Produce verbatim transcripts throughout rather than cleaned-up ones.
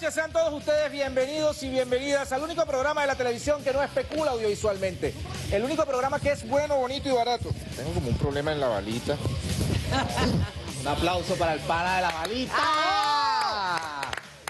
noches, sean todos ustedes bienvenidos y bienvenidas al único programa de la televisión que no especula audiovisualmente. El único programa que es bueno, bonito y barato. Tengo como un problema en la balita. Un aplauso para el pana de la balita. ¡Ah!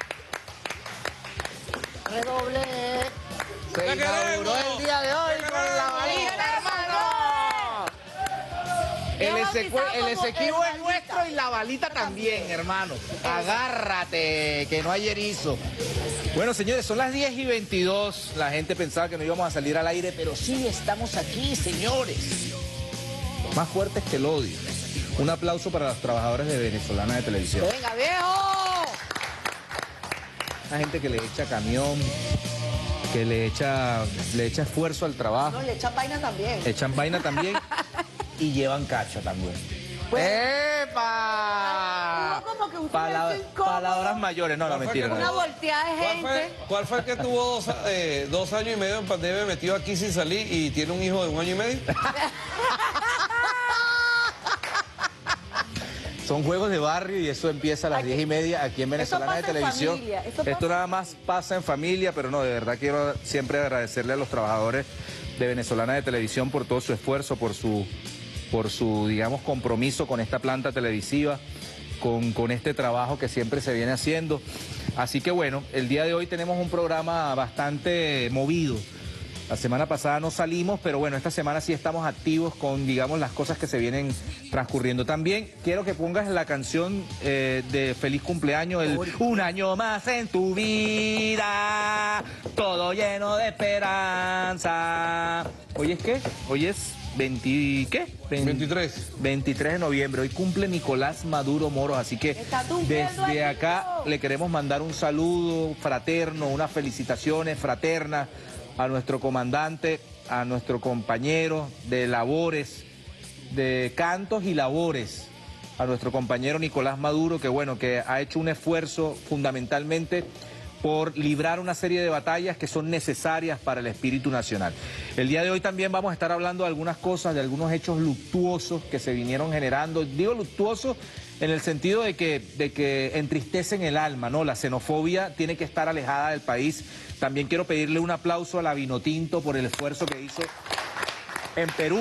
Redoble. Se inauguró el día de hoy con la balita, hermano. El, el Esequibo es nuestro y la balita también, hermano. Agárrate, que no hay erizo. Bueno, señores, son las diez y veintidós. La gente pensaba que no íbamos a salir al aire, pero sí estamos aquí, señores. Más fuertes que el odio. Un aplauso para los trabajadores de Venezolana de Televisión. ¡Venga, viejo! La gente que le echa camión, que le echa, le echa esfuerzo al trabajo. No, le echan vaina también. Echan vaina también y llevan cacha también. Pues, ¡epa! como que un Palabra, silencio incómodo. Palabras mayores, no, no, mentira. Una No. volteada de ¿Cuál gente. fue, ¿Cuál fue el que tuvo dos, eh, dos años y medio en pandemia metido aquí sin salir y tiene un hijo de un año y medio? Son juegos de barrio y eso empieza a las diez y media aquí en Venezolana de pasa en Televisión. familia, esto Esto pasa- nada más pasa en familia, pero no, de verdad quiero siempre agradecerle a los trabajadores de Venezolana de Televisión por todo su esfuerzo, por su, por su digamos, compromiso con esta planta televisiva, con, con este trabajo que siempre se viene haciendo. Así que bueno, el día de hoy tenemos un programa bastante movido. La semana pasada no salimos, pero bueno, esta semana sí estamos activos con, digamos, las cosas que se vienen transcurriendo. También quiero que pongas la canción eh, de Feliz Cumpleaños, el Un año más en tu vida, todo lleno de esperanza. ¿Hoy es qué? Hoy es veinte, ¿qué? veintitrés. veintitrés de noviembre. Hoy cumple Nicolás Maduro Moros, así que Está cumpliendo desde el acá niño. le queremos mandar un saludo fraterno, unas felicitaciones fraternas a nuestro comandante, a nuestro compañero de labores, de cantos y labores, a nuestro compañero Nicolás Maduro, que bueno, que ha hecho un esfuerzo fundamentalmente por librar una serie de batallas que son necesarias para el espíritu nacional. El día de hoy también vamos a estar hablando de algunas cosas, de algunos hechos luctuosos que se vinieron generando. Digo luctuosos en el sentido de que, de que entristecen el alma, ¿no? La xenofobia tiene que estar alejada del país. También quiero pedirle un aplauso a la Vinotinto por el esfuerzo que hizo en Perú.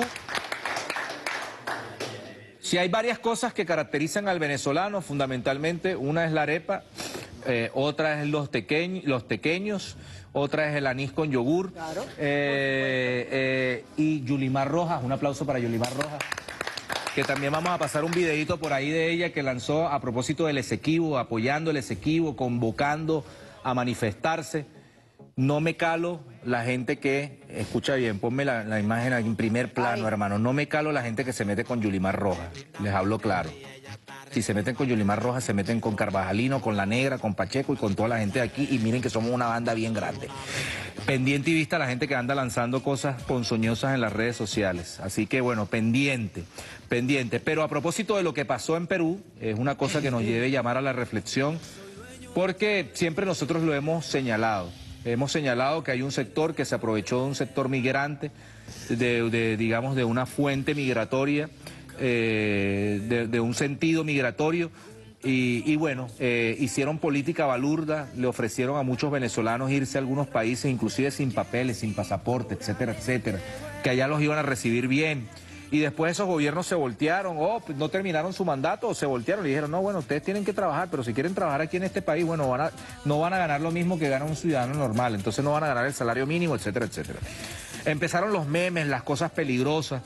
Si hay varias cosas que caracterizan al venezolano, fundamentalmente, una es la arepa, eh, otra es los, tequeñ, los tequeños, otra es el anís con yogur, Claro. eh, eh, y Yulimar Rojas, un aplauso para Yulimar Rojas, que también vamos a pasar un videito por ahí de ella que lanzó a propósito del Esequibo, apoyando el Esequibo, convocando a manifestarse. No me calo la gente que, escucha bien, ponme la, la imagen en primer plano, Ay. hermano, no me calo la gente que se mete con Yulimar Rojas, les hablo claro. Si se meten con Yulimar Rojas, se meten con Carvajalino, con La Negra, con Pacheco y con toda la gente de aquí, y miren que somos una banda bien grande. Pendiente y vista la gente que anda lanzando cosas ponzoñosas en las redes sociales. Así que bueno, pendiente, pendiente. Pero a propósito de lo que pasó en Perú, es una cosa que nos debe llamar a la reflexión, porque siempre nosotros lo hemos señalado. Hemos señalado que hay un sector que se aprovechó de un sector migrante, de, de digamos, de una fuente migratoria, eh, de, de un sentido migratorio, y, y bueno, eh, hicieron política balurda, le ofrecieron a muchos venezolanos irse a algunos países, inclusive sin papeles, sin pasaporte, etcétera, etcétera, que allá los iban a recibir bien. Y después esos gobiernos se voltearon, o no terminaron su mandato, o se voltearon y dijeron, no, bueno, ustedes tienen que trabajar, pero si quieren trabajar aquí en este país, bueno, van a, no van a ganar lo mismo que gana un ciudadano normal, entonces no van a ganar el salario mínimo, etcétera, etcétera. Empezaron los memes, las cosas peligrosas.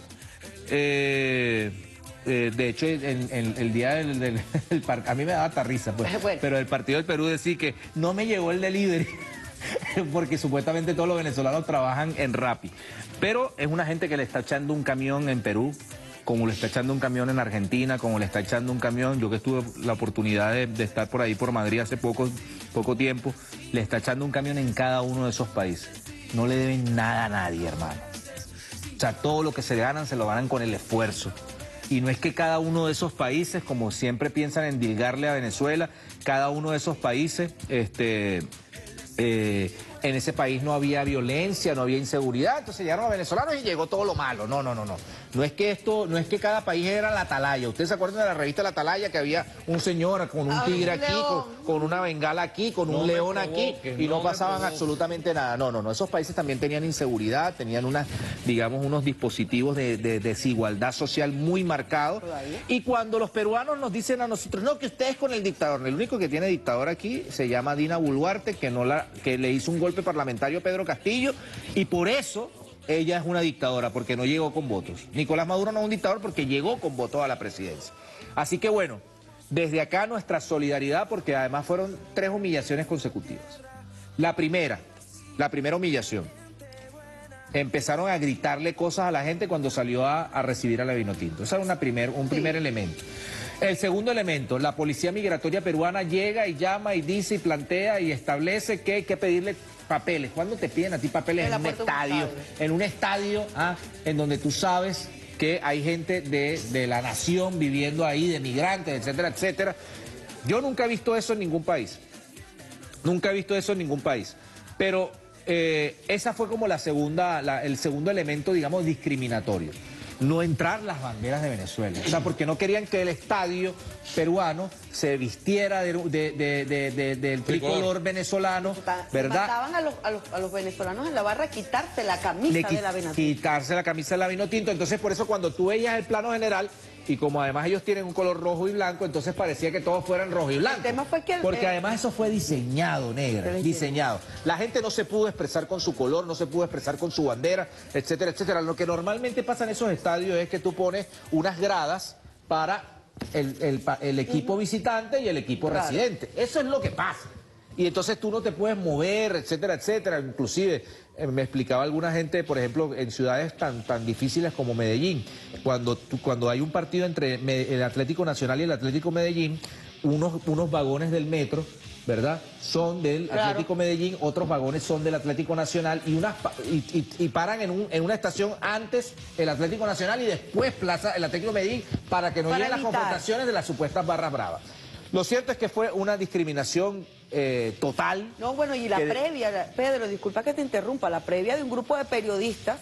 Eh, eh, de hecho, en, en el día del, del el par, a mí me daba hasta risa, pues, Bueno. pero el partido del Perú decía que no me llegó el delivery. Porque supuestamente todos los venezolanos trabajan en Rappi. Pero es una gente que le está echando un camión en Perú, como le está echando un camión en Argentina, como le está echando un camión, yo que tuve la oportunidad de, de estar por ahí por Madrid hace poco, poco tiempo, le está echando un camión en cada uno de esos países. No le deben nada a nadie, hermano. O sea, todo lo que se ganan, se lo ganan con el esfuerzo. Y no es que cada uno de esos países, como siempre piensan endilgarle a Venezuela, cada uno de esos países, este... Eh, en ese país no había violencia, no había inseguridad, entonces llegaron los venezolanos y llegó todo lo malo. No, no, no, no. No es que esto, no es que cada país era la atalaya. ¿Ustedes se acuerdan de la revista La Atalaya que había un señor con un tigre aquí, con, con una bengala aquí, con un león aquí y no pasaban absolutamente nada? No, no, no. Esos países también tenían inseguridad, tenían unas, digamos, unos dispositivos de, de desigualdad social muy marcados. Y cuando los peruanos nos dicen a nosotros, no, que ustedes con el dictador, el único que tiene dictador aquí se llama Dina Boluarte, que, no la, que le hizo un golpe parlamentario a Pedro Castillo, y por eso ella es una dictadora, porque no llegó con votos. Nicolás Maduro no es un dictador porque llegó con votos a la presidencia. Así que bueno, desde acá nuestra solidaridad, porque además fueron tres humillaciones consecutivas. La primera, la primera humillación. Empezaron a gritarle cosas a la gente cuando salió a, a recibir a la Vinotinto. Ese era una primer, un primer sí. elemento. El segundo elemento, la policía migratoria peruana llega y llama y dice y plantea y establece que hay que pedirle papeles. ¿Cuándo te piden a ti papeles? En, en un estadio, en un estadio ah, en donde tú sabes que hay gente de, de la nación viviendo ahí, de migrantes, etcétera, etcétera. Yo nunca he visto eso en ningún país. Nunca he visto eso en ningún país. Pero eh, esa fue como la segunda, la, el segundo elemento, digamos, discriminatorio. No entrar las banderas de Venezuela. O sea, porque no querían que el estadio peruano se vistiera de, de, de, de, de, del tricolor venezolano, ¿verdad? Mataban a los, a, los, a los venezolanos en la barra a quitarse la camisa de, de la Vinotinto. Quitarse la camisa de la Vinotinto. Entonces, por eso cuando tú veías el plano general, y como además ellos tienen un color rojo y blanco, entonces parecía que todos fueran rojo y blanco. El tema fue que el, porque eh, además eso fue diseñado, negra, diseñado. La gente no se pudo expresar con su color, no se pudo expresar con su bandera, etcétera, etcétera. Lo que normalmente pasa en esos estadios es que tú pones unas gradas para el, el, el equipo uh-huh. visitante y el equipo claro. residente. Eso es lo que pasa. Y entonces tú no te puedes mover, etcétera, etcétera. Inclusive eh, me explicaba alguna gente, por ejemplo, en ciudades tan, tan difíciles como Medellín, cuando, tú, cuando hay un partido entre el Atlético Nacional y el Atlético Medellín, unos, unos vagones del metro, ¿verdad?, son del claro. Atlético Medellín, otros vagones son del Atlético Nacional y, unas, y, y, y paran en, un, en una estación antes el Atlético Nacional y después Plaza el Atlético Medellín para que no lleguen las confrontaciones de las supuestas barras bravas. Lo cierto es que fue una discriminación eh, total. No, bueno, y la que... previa, Pedro, disculpa que te interrumpa, la previa de un grupo de periodistas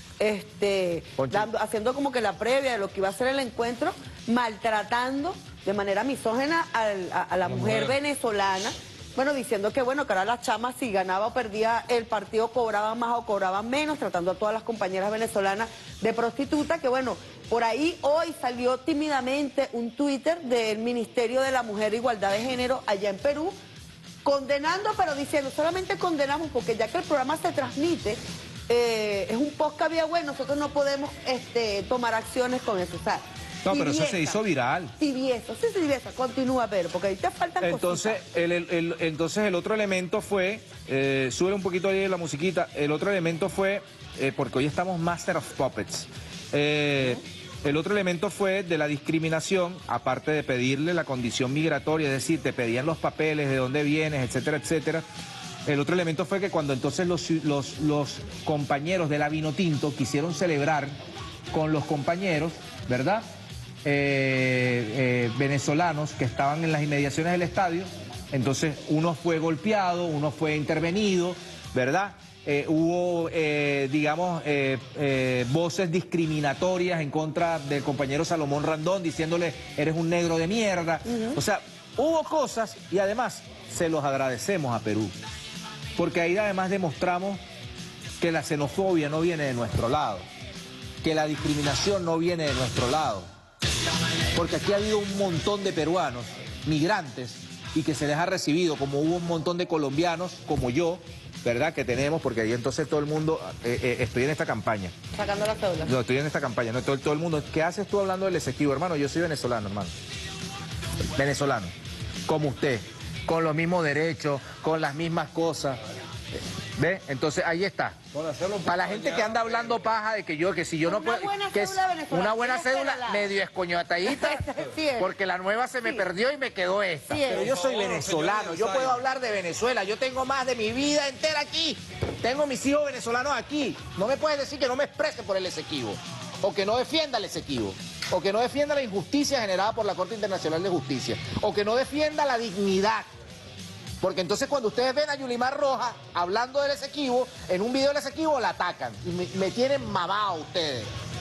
este, dando, haciendo como que la previa de lo que iba a ser el encuentro, maltratando de manera misógena al, a, a la, la mujer, mujer venezolana, bueno, diciendo que bueno, que ahora las chamas si ganaba o perdía el partido cobraban más o cobraban menos, tratando a todas las compañeras venezolanas de prostituta, que bueno, por ahí hoy salió tímidamente un Twitter del Ministerio de la Mujer e Igualdad de Género allá en Perú, condenando, pero diciendo, solamente condenamos porque ya que el programa se transmite, eh, es un podcast vía web, nosotros no podemos este, tomar acciones con eso, o sea, no, pero tibieza, eso se hizo viral. Tibieza, sí, tibieza, continúa, Pedro, porque ahí te faltan entonces, cositas. El, el, el, entonces el otro elemento fue, eh, sube un poquito ahí la musiquita, el otro elemento fue, eh, porque hoy estamos Master of Puppets, eh, uh-huh. el otro elemento fue de la discriminación, aparte de pedirle la condición migratoria, es decir, te pedían los papeles, de dónde vienes, etcétera, etcétera. El otro elemento fue que cuando entonces los, los, los compañeros de la Vinotinto quisieron celebrar con los compañeros, ¿verdad?, Eh, eh, venezolanos que estaban en las inmediaciones del estadio, entonces uno fue golpeado, uno fue intervenido, ¿verdad? Eh, hubo, eh, digamos, eh, eh, voces discriminatorias en contra del compañero Salomón Randón, diciéndole, eres un negro de mierda. Uh-huh. O sea, hubo cosas y además se los agradecemos a Perú, porque ahí además demostramos que la xenofobia no viene de nuestro lado, que la discriminación no viene de nuestro lado. Porque aquí ha habido un montón de peruanos, migrantes, y que se les ha recibido, como hubo un montón de colombianos, como yo, ¿verdad?, que tenemos, porque ahí entonces todo el mundo, eh, eh, estoy en esta campaña. Sacando la cédula. No, estoy en esta campaña, no, todo, todo el mundo. ¿Qué haces tú hablando del Esequibo, hermano? Yo soy venezolano, hermano. Venezolano, como usted, con los mismos derechos, con las mismas cosas. ¿Ve? Entonces ahí está. Para la gente que anda hablando paja de que yo, que si yo no puedo. Que es una buena cédula medio escoñotadita, porque la nueva se me perdió y me quedó esta. Pero yo soy venezolano, yo puedo hablar de Venezuela, yo tengo más de mi vida entera aquí. Tengo mis hijos venezolanos aquí. No me puedes decir que no me exprese por el Esequibo, o que no defienda el Esequibo, o que no defienda la injusticia generada por la Corte Internacional de Justicia, o que no defienda la dignidad. Porque entonces cuando ustedes ven a Yulimar Rojas hablando del Esequibo, en un video del Esequibo la atacan. Y me, me tienen mamado ustedes.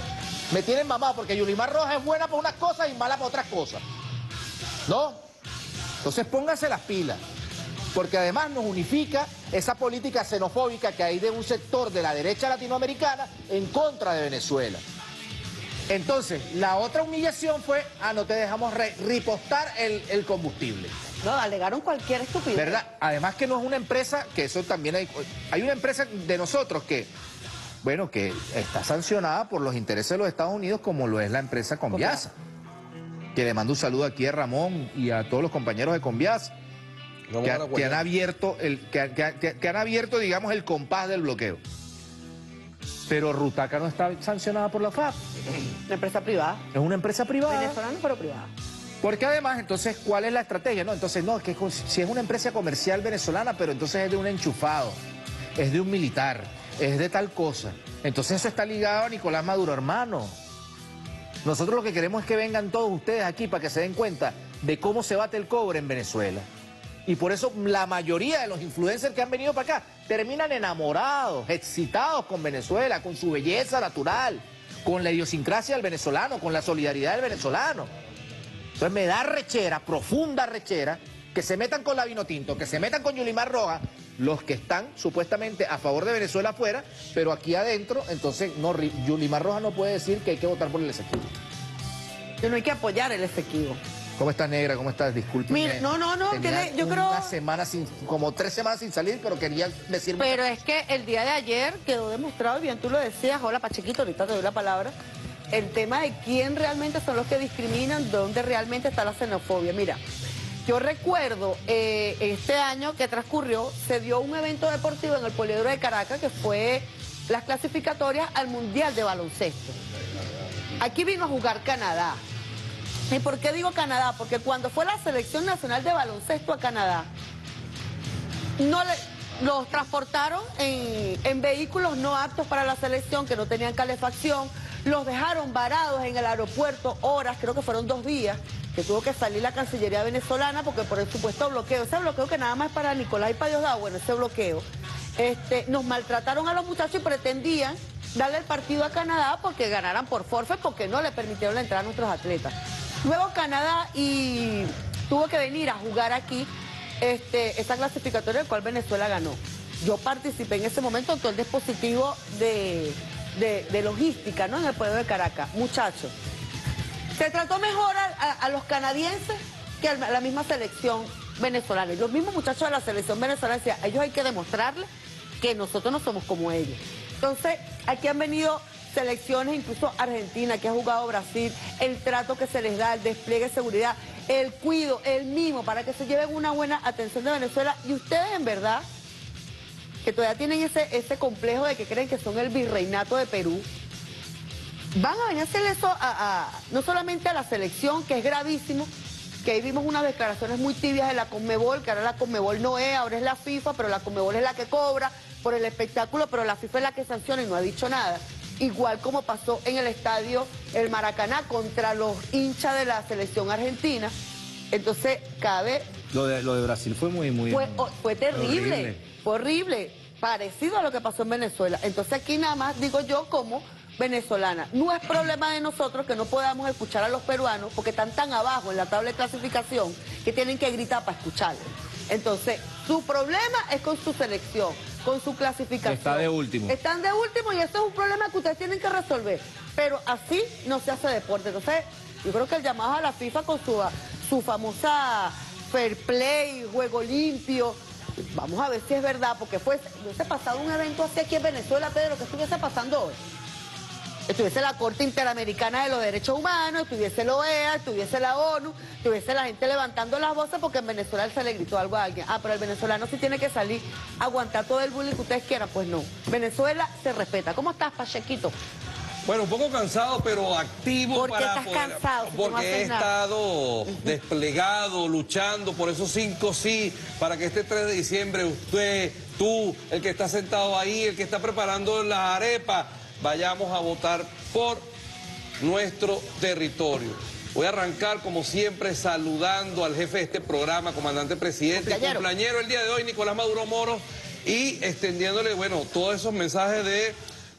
Me tienen mamado porque Yulimar Rojas es buena para unas cosas y mala para otras cosas. ¿No? Entonces pónganse las pilas. Porque además nos unifica esa política xenofóbica que hay de un sector de la derecha latinoamericana en contra de Venezuela. Entonces, la otra humillación fue, ah, no te dejamos re ripostar el, el combustible. No, alegaron cualquier estupidez. ¿Verdad? Además que no es una empresa, que eso también hay, hay una empresa de nosotros que, bueno, que está sancionada por los intereses de los Estados Unidos como lo es la empresa Conviasa. Que le mando un saludo aquí a Ramón y a todos los compañeros de Conviasa. Que, ha, que han abierto, el, que, que, que han abierto, digamos, el compás del bloqueo. Pero Rutaca no está sancionada por la F A P. Una empresa privada. Es una empresa privada. Venezolana, pero privada. Porque además, entonces, ¿cuál es la estrategia? No, entonces, no, es que si es una empresa comercial venezolana, pero entonces es de un enchufado, es de un militar, es de tal cosa. Entonces eso está ligado a Nicolás Maduro, hermano. Nosotros lo que queremos es que vengan todos ustedes aquí para que se den cuenta de cómo se bate el cobre en Venezuela. Y por eso la mayoría de los influencers que han venido para acá terminan enamorados, excitados con Venezuela, con su belleza natural, con la idiosincrasia del venezolano, con la solidaridad del venezolano. Entonces me da rechera, profunda rechera, que se metan con la Vinotinto, que se metan con Yulimar Rojas, los que están supuestamente a favor de Venezuela afuera, pero aquí adentro, entonces no, Yulimar Rojas no puede decir que hay que votar por el Esequibo. Que no hay que apoyar el Esequibo. ¿Cómo estás, negra? ¿Cómo estás? Disculpe. Mira, no, no, no, tiene, yo creo... Una semana sin, como tres semanas sin salir, pero quería decirme... Pero es que el día de ayer quedó demostrado, y bien tú lo decías, hola Pachequito, ahorita te doy la palabra, el tema de quién realmente son los que discriminan, dónde realmente está la xenofobia. Mira, yo recuerdo eh, este año que transcurrió, se dio un evento deportivo en el Poliedro de Caracas, que fue las clasificatorias al Mundial de Baloncesto. Aquí vino a jugar Canadá. ¿Y por qué digo Canadá? Porque cuando fue la selección nacional de baloncesto a Canadá, no le, los transportaron en, en vehículos no aptos para la selección, que no tenían calefacción, los dejaron varados en el aeropuerto horas, creo que fueron dos días, que tuvo que salir la Cancillería venezolana porque por el supuesto bloqueo, ese bloqueo que nada más es para Nicolás y para Diosdado, bueno, ese bloqueo, este, nos maltrataron a los muchachos y pretendían darle el partido a Canadá porque ganaran por forfait, porque no le permitieron la entrada a nuestros atletas. Luego Canadá y tuvo que venir a jugar aquí este, esta clasificatoria, el cual Venezuela ganó. Yo participé en ese momento en todo el dispositivo de, de, de logística, ¿no? En el pueblo de Caracas. Muchachos, se trató mejor a, a, a los canadienses que a la misma selección venezolana. Y los mismos muchachos de la selección venezolana decían, a ellos hay que demostrarles que nosotros no somos como ellos. Entonces, aquí han venido selecciones, incluso Argentina, que ha jugado Brasil, el trato que se les da, el despliegue de seguridad, el cuido, el mimo, para que se lleven una buena atención de Venezuela. Y ustedes, en verdad, que todavía tienen ese, ese complejo de que creen que son el virreinato de Perú, van a venir a hacer eso a, a, no solamente a la selección, que es gravísimo, que ahí vimos unas declaraciones muy tibias de la Conmebol, que ahora la Conmebol no es, ahora es la FIFA, pero la Conmebol es la que cobra por el espectáculo, pero la FIFA es la que sanciona y no ha dicho nada. Igual como pasó en el estadio El Maracaná contra los hinchas de la selección argentina. Entonces, cada vez... Lo de, lo de Brasil fue muy, muy... Fue, fue terrible, horrible. Fue horrible, parecido a lo que pasó en Venezuela. Entonces aquí nada más digo yo como venezolana, no es problema de nosotros que no podamos escuchar a los peruanos porque están tan abajo en la tabla de clasificación que tienen que gritar para escucharlos. Entonces, su problema es con su selección, con su clasificación. Está de último. Están de último y eso es un problema que ustedes tienen que resolver. Pero así no se hace deporte. Entonces, yo creo que el llamado a la FIFA con su, su famosa fair play, juego limpio, vamos a ver si es verdad, porque fue, hubiese pasado un evento así aquí en Venezuela, Pedro, que estuviese pasando hoy. Estuviese la Corte Interamericana de los Derechos Humanos, estuviese la O E A, estuviese la ONU, estuviese la gente levantando las voces porque en Venezuela se le gritó algo a alguien. Ah, pero el venezolano sí tiene que salir a aguantar todo el bullying que ustedes quieran. Pues no. Venezuela se respeta. ¿Cómo estás, Pachequito? Bueno, un poco cansado, pero activo. ¿Por qué para estás poder, cansado? Si porque no haces he nada. estado desplegado, luchando por esos cinco sí, para que este tres de diciembre usted, tú, el que está sentado ahí, el que está preparando las arepas, vayamos a votar por nuestro territorio. Voy a arrancar, como siempre, saludando al jefe de este programa, comandante presidente, cumpleañero, cumpleañero el día de hoy, Nicolás Maduro Moro, y extendiéndole, bueno, todos esos mensajes de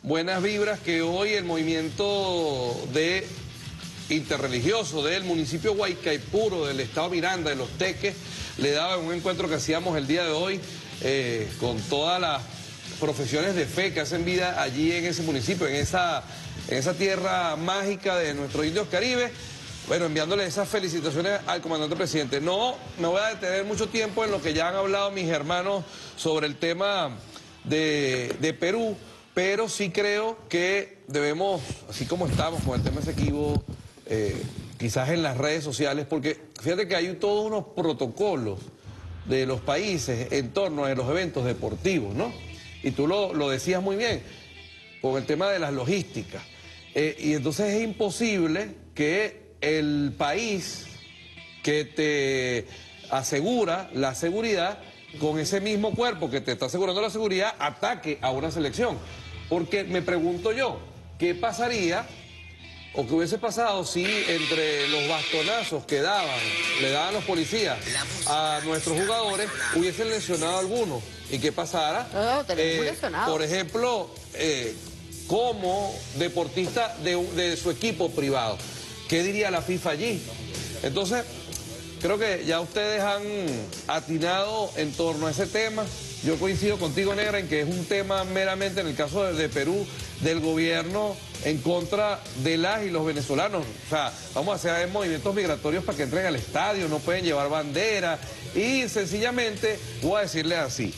buenas vibras que hoy el movimiento de interreligioso del municipio Guaycaipuro, del estado Miranda, de Los Teques, le daba en un encuentro que hacíamos el día de hoy eh, con todas las profesiones de fe que hacen vida allí en ese municipio, en esa, en esa tierra mágica de nuestros indios caribes. Bueno, enviándole esas felicitaciones al comandante presidente. No me voy a detener mucho tiempo en lo que ya han hablado mis hermanos sobre el tema de, de Perú, pero sí creo que debemos, así como estamos con el tema Esequibo, eh, quizás en las redes sociales, porque fíjate que hay todos unos protocolos de los países en torno a los eventos deportivos, ¿no? Y tú lo, lo decías muy bien, con el tema de las logísticas. Eh, y entonces es imposible que el país que te asegura la seguridad, con ese mismo cuerpo que te está asegurando la seguridad, ataque a una selección. Porque me pregunto yo, ¿qué pasaría o qué hubiese pasado si entre los bastonazos que daban, le daban los policías a nuestros jugadores, hubiesen lesionado a algunos? ¿Y qué pasara? No, tenemos eh, lesionados. Por ejemplo, eh, como deportista de, de su equipo privado. ¿Qué diría la FIFA allí? Entonces, creo que ya ustedes han atinado en torno a ese tema. Yo coincido contigo, Negra, en que es un tema meramente, en el caso de, de Perú, del gobierno en contra de las y los venezolanos. O sea, vamos a hacer movimientos migratorios para que entren al estadio, no pueden llevar bandera. Y sencillamente, voy a decirles así,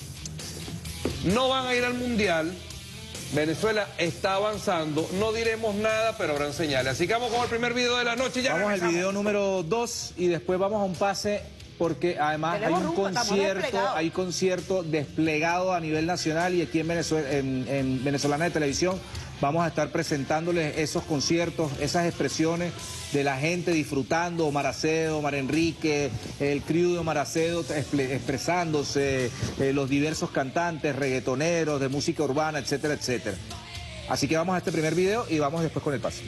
no van a ir al Mundial. Venezuela está avanzando, no diremos nada, pero habrán señales. Así que vamos con el primer video de la noche. Ya vamos al video número dos y después vamos a un pase, porque además hay un rumbo, concierto, hay concierto desplegado a nivel nacional, y aquí en, Venezuela, en, en Venezolana de Televisión vamos a estar presentándoles esos conciertos, esas expresiones de la gente disfrutando, Omar Acedo, Omar Enrique, el crew de Omar Acedo expresándose, eh, los diversos cantantes, reggaetoneros, de música urbana, etcétera, etcétera. Así que vamos a este primer video y vamos después con el pase.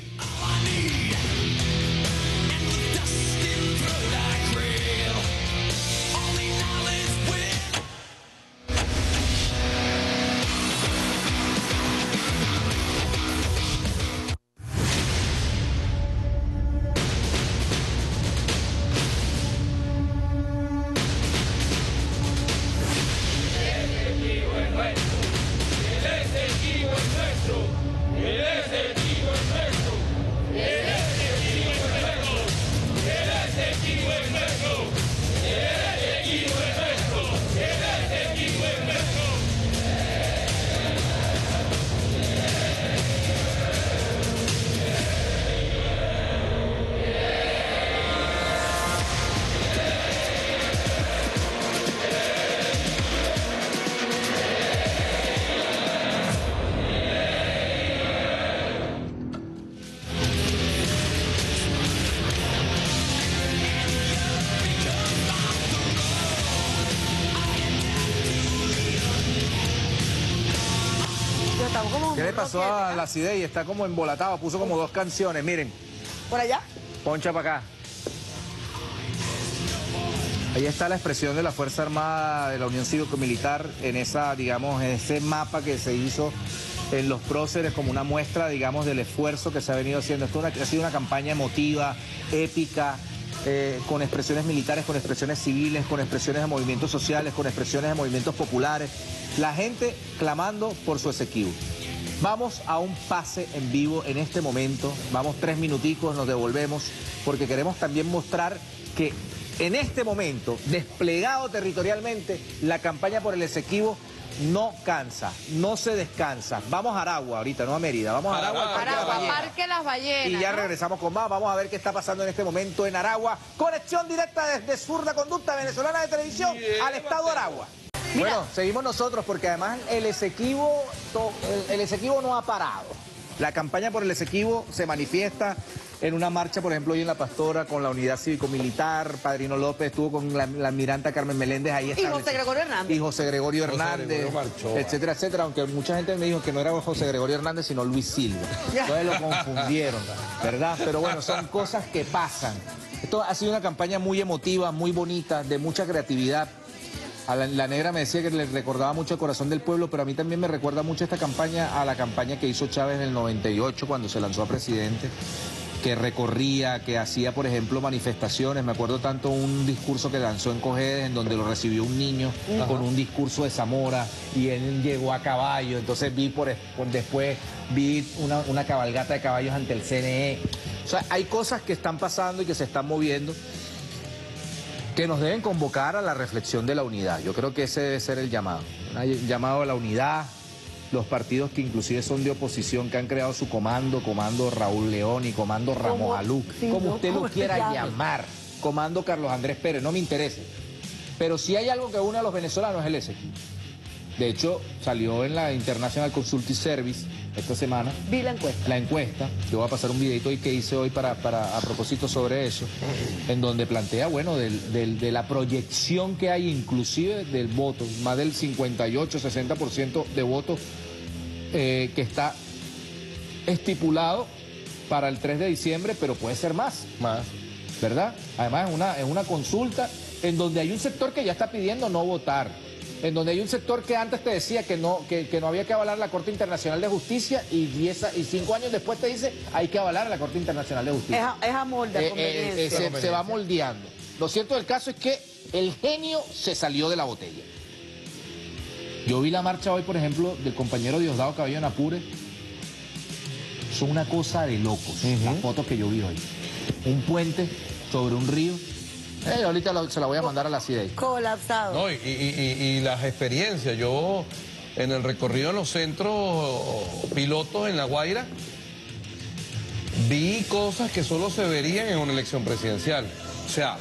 ¿Qué le pasó a la C I D E I? Está como embolatado, puso como dos canciones, miren. ¿Por allá? Poncha para acá. Ahí está la expresión de la Fuerza Armada de la Unión Cívico-Militar en esa, digamos, en ese mapa que se hizo en los próceres como una muestra, digamos, del esfuerzo que se ha venido haciendo. Esto ha sido una campaña emotiva, épica, eh, con expresiones militares, con expresiones civiles, con expresiones de movimientos sociales, con expresiones de movimientos populares. La gente clamando por su Esequibo. Vamos a un pase en vivo en este momento. Vamos tres minuticos, nos devolvemos, porque queremos también mostrar que en este momento, desplegado territorialmente, la campaña por el Esequibo no cansa, no se descansa. Vamos a Aragua ahorita, no a Mérida. Vamos a Aragua, al Parque Aragua, Las Ballenas. Parque Las Ballenas. Y ya ¿no? regresamos con más. Vamos a ver qué está pasando en este momento en Aragua. Conexión directa desde Zurda Conducta Venezolana de Televisión al estado de Aragua. Mira. Bueno, seguimos nosotros porque además el Esequibo, el, el Esequibo no ha parado. La campaña por el Esequibo se manifiesta en una marcha, por ejemplo, hoy en La Pastora con la Unidad Cívico-Militar. Padrino López estuvo con la, la almiranta Carmen Meléndez ahí. Y José Gregorio Hernández. Y José Gregorio José Hernández, Gregorio marchó, etcétera, etcétera. Aunque mucha gente me dijo que no era José Gregorio Hernández, sino Luis Silva. Entonces lo confundieron, ¿verdad? Pero bueno, son cosas que pasan. Esto ha sido una campaña muy emotiva, muy bonita, de mucha creatividad. A la, la negra me decía que le recordaba mucho el Corazón del Pueblo, pero a mí también me recuerda mucho esta campaña a la campaña que hizo Chávez en el noventa y ocho cuando se lanzó a presidente, que recorría, que hacía, por ejemplo, manifestaciones. Me acuerdo tanto un discurso que lanzó en Cojedes, en donde lo recibió un niño Ajá. con un discurso de Zamora, y él llegó a caballo. Entonces vi por, por después vi una, una cabalgata de caballos ante el C N E. O sea, hay cosas que están pasando y que se están moviendo, que nos deben convocar a la reflexión de la unidad. Yo creo que ese debe ser el llamado. Un llamado a la unidad. Los partidos que inclusive son de oposición, que han creado su comando, comando Raúl León y comando Ramos Alú, sí, como no, usted lo quiera llamar, comando Carlos Andrés Pérez, no me interesa. Pero si hay algo que une a los venezolanos es el ese. De hecho, salió en la International Consulting Service esta semana. Vi la encuesta. La encuesta. Yo voy a pasar un videito que hice hoy para, para, a propósito sobre eso, en donde plantea, bueno, del, del, de la proyección que hay inclusive del voto, más del cincuenta y ocho, sesenta por ciento de votos eh, que está estipulado para el tres de diciembre, pero puede ser más. Más. ¿Verdad? Además, es una, es una consulta en donde hay un sector que ya está pidiendo no votar. En donde hay un sector que antes te decía que no, que, que no había que avalar la Corte Internacional de Justicia y, diez, y cinco años después te dice hay que avalar a la Corte Internacional de Justicia. Es a, es a molde, eh, eh, eh, se, se va moldeando. Lo cierto del caso es que el genio se salió de la botella. Yo vi la marcha hoy, por ejemplo, del compañero Diosdado Cabello en Apure. Son una cosa de locos, uh-huh. las fotos que yo vi hoy. Un puente sobre un río. Eh, ahorita lo, se la voy a mandar a la C I D E I. Colapsado. No, y, y, y, y las experiencias. Yo, en el recorrido en los centros pilotos en La Guaira, vi cosas que solo se verían en una elección presidencial. O sea,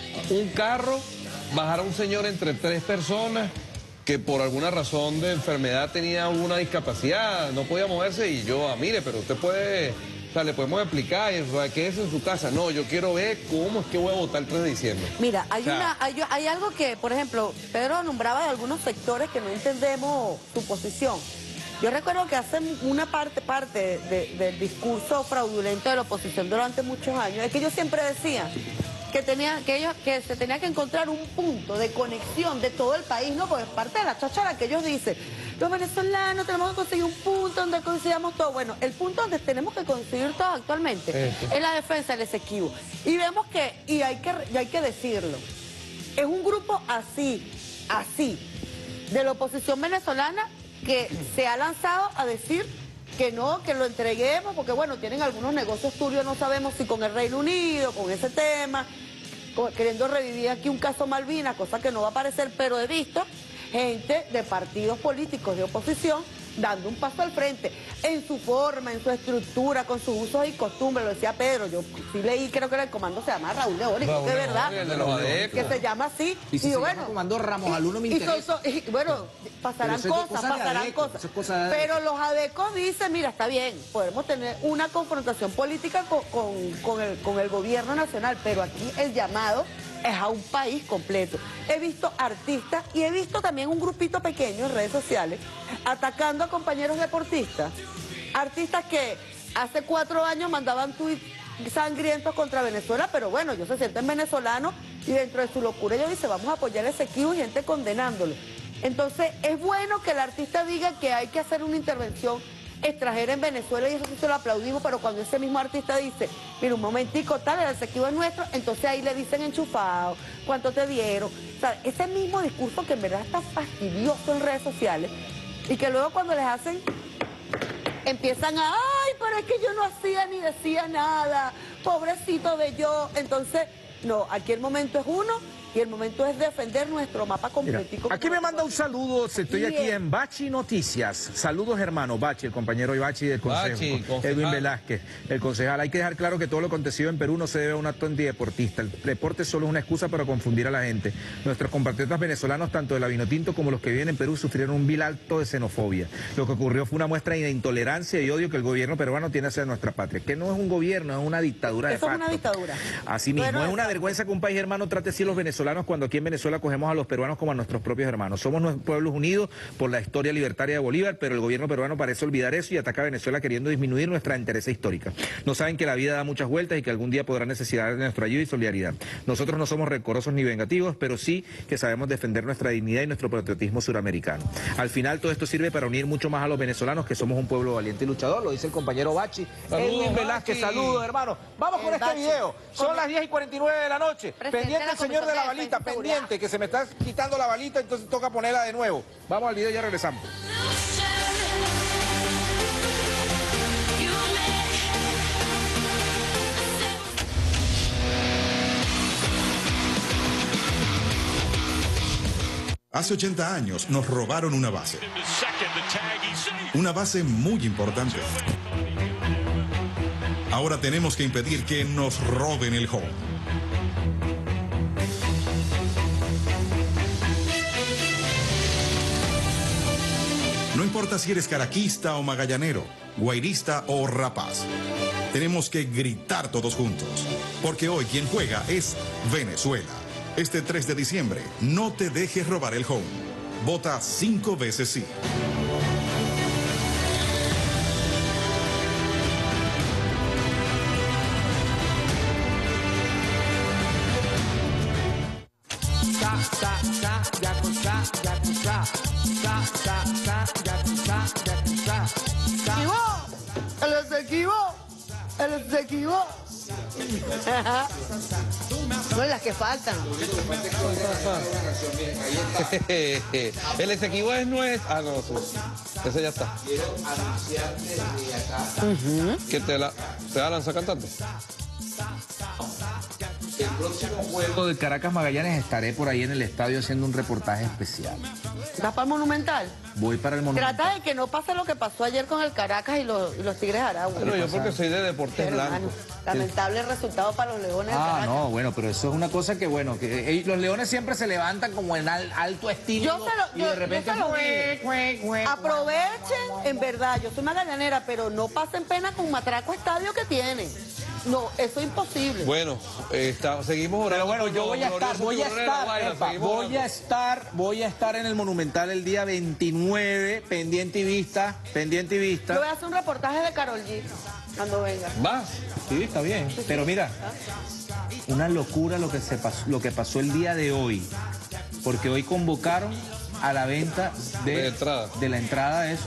un carro, bajar a un señor entre tres personas que por alguna razón de enfermedad tenía una discapacidad, no podía moverse, y yo, ah, mire, pero usted puede... O sea, le podemos explicar, quédese en su casa. No, yo quiero ver cómo es que voy a votar el tres de diciembre. Mira, hay, o sea, una, hay, hay algo que, por ejemplo, Pedro nombraba de algunos sectores que no entendemos su posición. Yo recuerdo que hace una parte, parte de, del discurso fraudulento de la oposición durante muchos años, es que ellos siempre decían que, tenía, que, ellos, que se tenía que encontrar un punto de conexión de todo el país, ¿no? Porque es parte de la cháchara que ellos dicen. Los venezolanos tenemos que conseguir un punto donde coincidamos todos. Bueno, el punto donde tenemos que conseguir todos actualmente este. es la defensa del Esequibo. Y vemos que, y hay que, y hay que decirlo, es un grupo así, así, de la oposición venezolana que se ha lanzado a decir que no, que lo entreguemos, porque bueno, tienen algunos negocios turbios, no sabemos si con el Reino Unido, con ese tema, con, queriendo revivir aquí un caso Malvinas, cosa que no va a aparecer, pero he visto gente de partidos políticos de oposición dando un paso al frente, en su forma, en su estructura, con sus usos y costumbres, lo decía Pedro, yo sí leí, creo que era el comando se llama Raúl León, que es verdad, el de los que se llama así, y, si y se bueno, llama comando Ramos Alú no me interesa. Y son, son, y, bueno, pasarán cosas, cosa pasarán adeco, cosas, cosa pero los adecos dicen, mira, está bien, podemos tener una confrontación política con, con, con, el, con el gobierno nacional, pero aquí el llamado es a un país completo. He visto artistas y he visto también un grupito pequeño en redes sociales atacando a compañeros deportistas. Artistas que hace cuatro años mandaban tuits sangrientos contra Venezuela, pero bueno, ellos se sienten venezolanos y dentro de su locura ellos dicen, vamos a apoyar ese equipo y gente condenándolo. Entonces, es bueno que el artista diga que hay que hacer una intervención extranjera en Venezuela y eso sí se lo aplaudimos, pero cuando ese mismo artista dice, mira, un momentico, tal, el Esequibo es nuestro, entonces ahí le dicen enchufado, cuánto te dieron. O sea, ese mismo discurso que en verdad está fastidioso en redes sociales y que luego cuando les hacen, empiezan a, ay, pero es que yo no hacía ni decía nada, pobrecito de yo. Entonces, no, aquí el momento es uno. Y el momento es defender nuestro mapa completico. Mira, aquí me manda un saludo, estoy aquí, aquí en Bachi Noticias. Saludos, hermano. Bachi, el compañero de Bachi del Consejo. Bachi, Edwin Velázquez, el concejal. Hay que dejar claro que todo lo acontecido en Perú no se debe a un acto antideportista. El deporte solo es una excusa para confundir a la gente. Nuestros compatriotas venezolanos, tanto de la Vinotinto como los que viven en Perú, sufrieron un vil acto de xenofobia. Lo que ocurrió fue una muestra de intolerancia y odio que el gobierno peruano tiene hacia nuestra patria. Que no es un gobierno, es una dictadura de Eso facto. Es una dictadura. Así mismo, Pero es una vergüenza que un país hermano trate así a los venezolanos. venezolanos cuando aquí en Venezuela cogemos a los peruanos como a nuestros propios hermanos. Somos nuestros pueblos unidos por la historia libertaria de Bolívar, pero el gobierno peruano parece olvidar eso y ataca a Venezuela queriendo disminuir nuestra interés histórica. No saben que la vida da muchas vueltas y que algún día podrá necesitar de nuestra ayuda y solidaridad. Nosotros no somos rencorosos ni vengativos, pero sí que sabemos defender nuestra dignidad y nuestro patriotismo suramericano. Al final todo esto sirve para unir mucho más a los venezolanos, que somos un pueblo valiente y luchador, lo dice el compañero Bachi. Edwin Velázquez, saludos, hermano. Vamos con este video. Son las diez y cuarenta y nueve de la noche. Pendiente el señor de la balita, pendiente, que se me está quitando la balita, entonces toca ponerla de nuevo. Vamos al video y ya regresamos. Hace ochenta años nos robaron una base. Una base muy importante. Ahora tenemos que impedir que nos roben el home. No importa si eres caraquista o magallanero, guairista o rapaz. Tenemos que gritar todos juntos, porque hoy quien juega es Venezuela. Este tres de diciembre, no te dejes robar el home. Vota cinco veces sí. ¡El Esequibo! ¡El Esequibo! No, las que faltan. El Esequibo es nuez. Ah, no, sí. Ese ya está. Quiero anunciarte desde acá. Uh-huh. ¿Que te la, te la lanza cantante? El próximo juego de Caracas Magallanes estaré por ahí en el estadio haciendo un reportaje especial. ¿Vas para el Monumental? Voy para el Monumental. Trata de que no pase lo que pasó ayer con el Caracas y los, y los Tigres de Aragua. Bueno, yo porque soy de deportes Pero, blancos. hermano, lamentable resultado para los Leones de Ah, Caracas. no, bueno, pero eso es una cosa que, bueno, que eh, los Leones siempre se levantan como en al, alto estilo. Yo se lo, y yo- de repente... yo se lo digo. Aprovechen, en verdad, yo soy magallanera, pero no pasen pena con Matraco Estadio que tienen. No, eso es imposible. Bueno, eh, está, seguimos orando. Pero bueno, por yo los voy a estar, gloriosos voy a tiburones de La estar, Guaira, epa, seguimos voy orando. a estar, voy a estar en el Monumental el día veintinueve, pendiente y vista, pendiente y Yo vista. voy a hacer un reportaje de Karol G cuando venga. ¿Vas? Sí, está bien. Pero mira, una locura lo que se pasó, lo que pasó el día de hoy, porque hoy convocaron a la venta de, De entrada. de la entrada de eso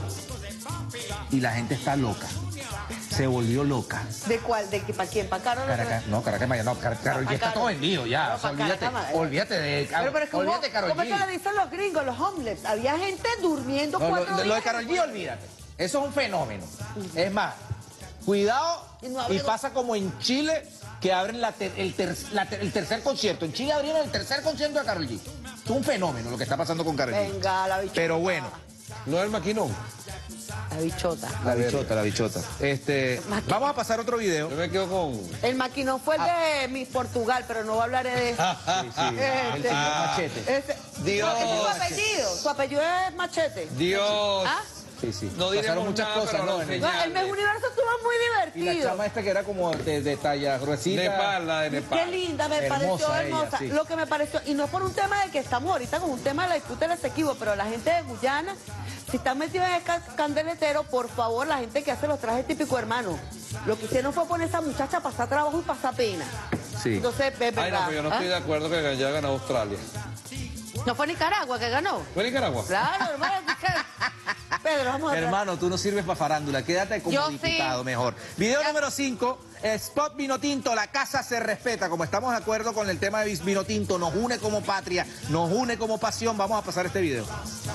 y la gente está loca. Se volvió loca. ¿De cuál? ¿De que, para quién? ¿Para Karol? Caracas, no, Caracas Maya, no, Car Karol G está Carol. todo vendido ya. No, O sea, para olvídate, Caracas Maya. olvídate de, Pero, pero es como, olvídate de Karol ¿cómo es que G. le dicen los gringos, los homeless? Había gente durmiendo No, cuatro lo, lo días. de Karol G, olvídate. Eso es un fenómeno. Es más, cuidado Y no y abre- pasa como en C que abren la ter- el, ter- la ter- el tercer concierto. En Chile abrieron el tercer concierto de Karol G. Es un fenómeno lo que está pasando con Karol G. Venga, la bichota. Pero bueno, No es el maquinón. La bichota. la bichota, la bichota. Este, vamos a pasar otro video. Yo me quedo con... El maquinón fue el de Miss Portugal, pero no hablaré de eso. Sí, sí, el Este, señor Machete. Ese- Dios. ¿Cuál es su apellido? Su apellido es Machete. Dios. ¿Ah? Sí, sí. No diremos Pasaron muchas nada, cosas, pero ¿no? lo En el- No, el Miss Universo estuvo muy Y la divertido. chama esta que era como de, de talla gruesita. Nepal, la de Nepal. Qué linda, me Hermosa pareció ella, hermosa. sí. Lo que me pareció, y no es por un tema de que estamos ahorita con un tema de la disputa del Esequibo, pero la gente de Guyana, si están metidos en el ca- candeletero, por favor, la gente que hace los trajes típicos, hermano, lo que hicieron fue poner a esa muchacha a pasar trabajo y pasar pena. Sí. Entonces, es verdad. Ay, no, pero yo no ¿Ah? estoy de acuerdo que haya ganado Australia. No fue Nicaragua que ganó. ¿Fue Nicaragua? Claro, hermano. Pedro, vamos a Hermano, tú no sirves para farándula, quédate como Yo sí. diputado mejor. Video número cinco, Spot Vino Tinto, la casa se respeta. Como estamos de acuerdo con el tema de Vino Tinto, nos une como patria, nos une como pasión. Vamos a pasar este video.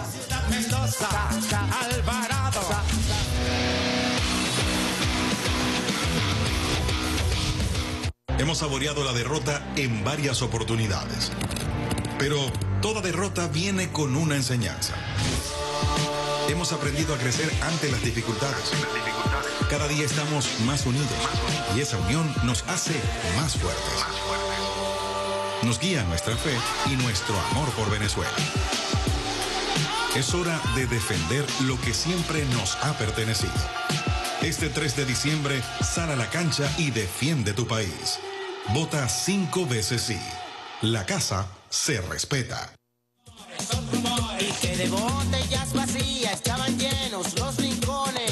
Hemos saboreado la derrota en varias oportunidades. Pero toda derrota viene con una enseñanza. Hemos aprendido a crecer ante las dificultades. Cada día estamos más unidos y esa unión nos hace más fuertes. Nos guía nuestra fe y nuestro amor por Venezuela. Es hora de defender lo que siempre nos ha pertenecido. Este tres de diciembre, sal a la cancha y defiende tu país. Vota cinco veces sí. La casa se respeta. Y que de botellas vacías estaban llenos los rincones.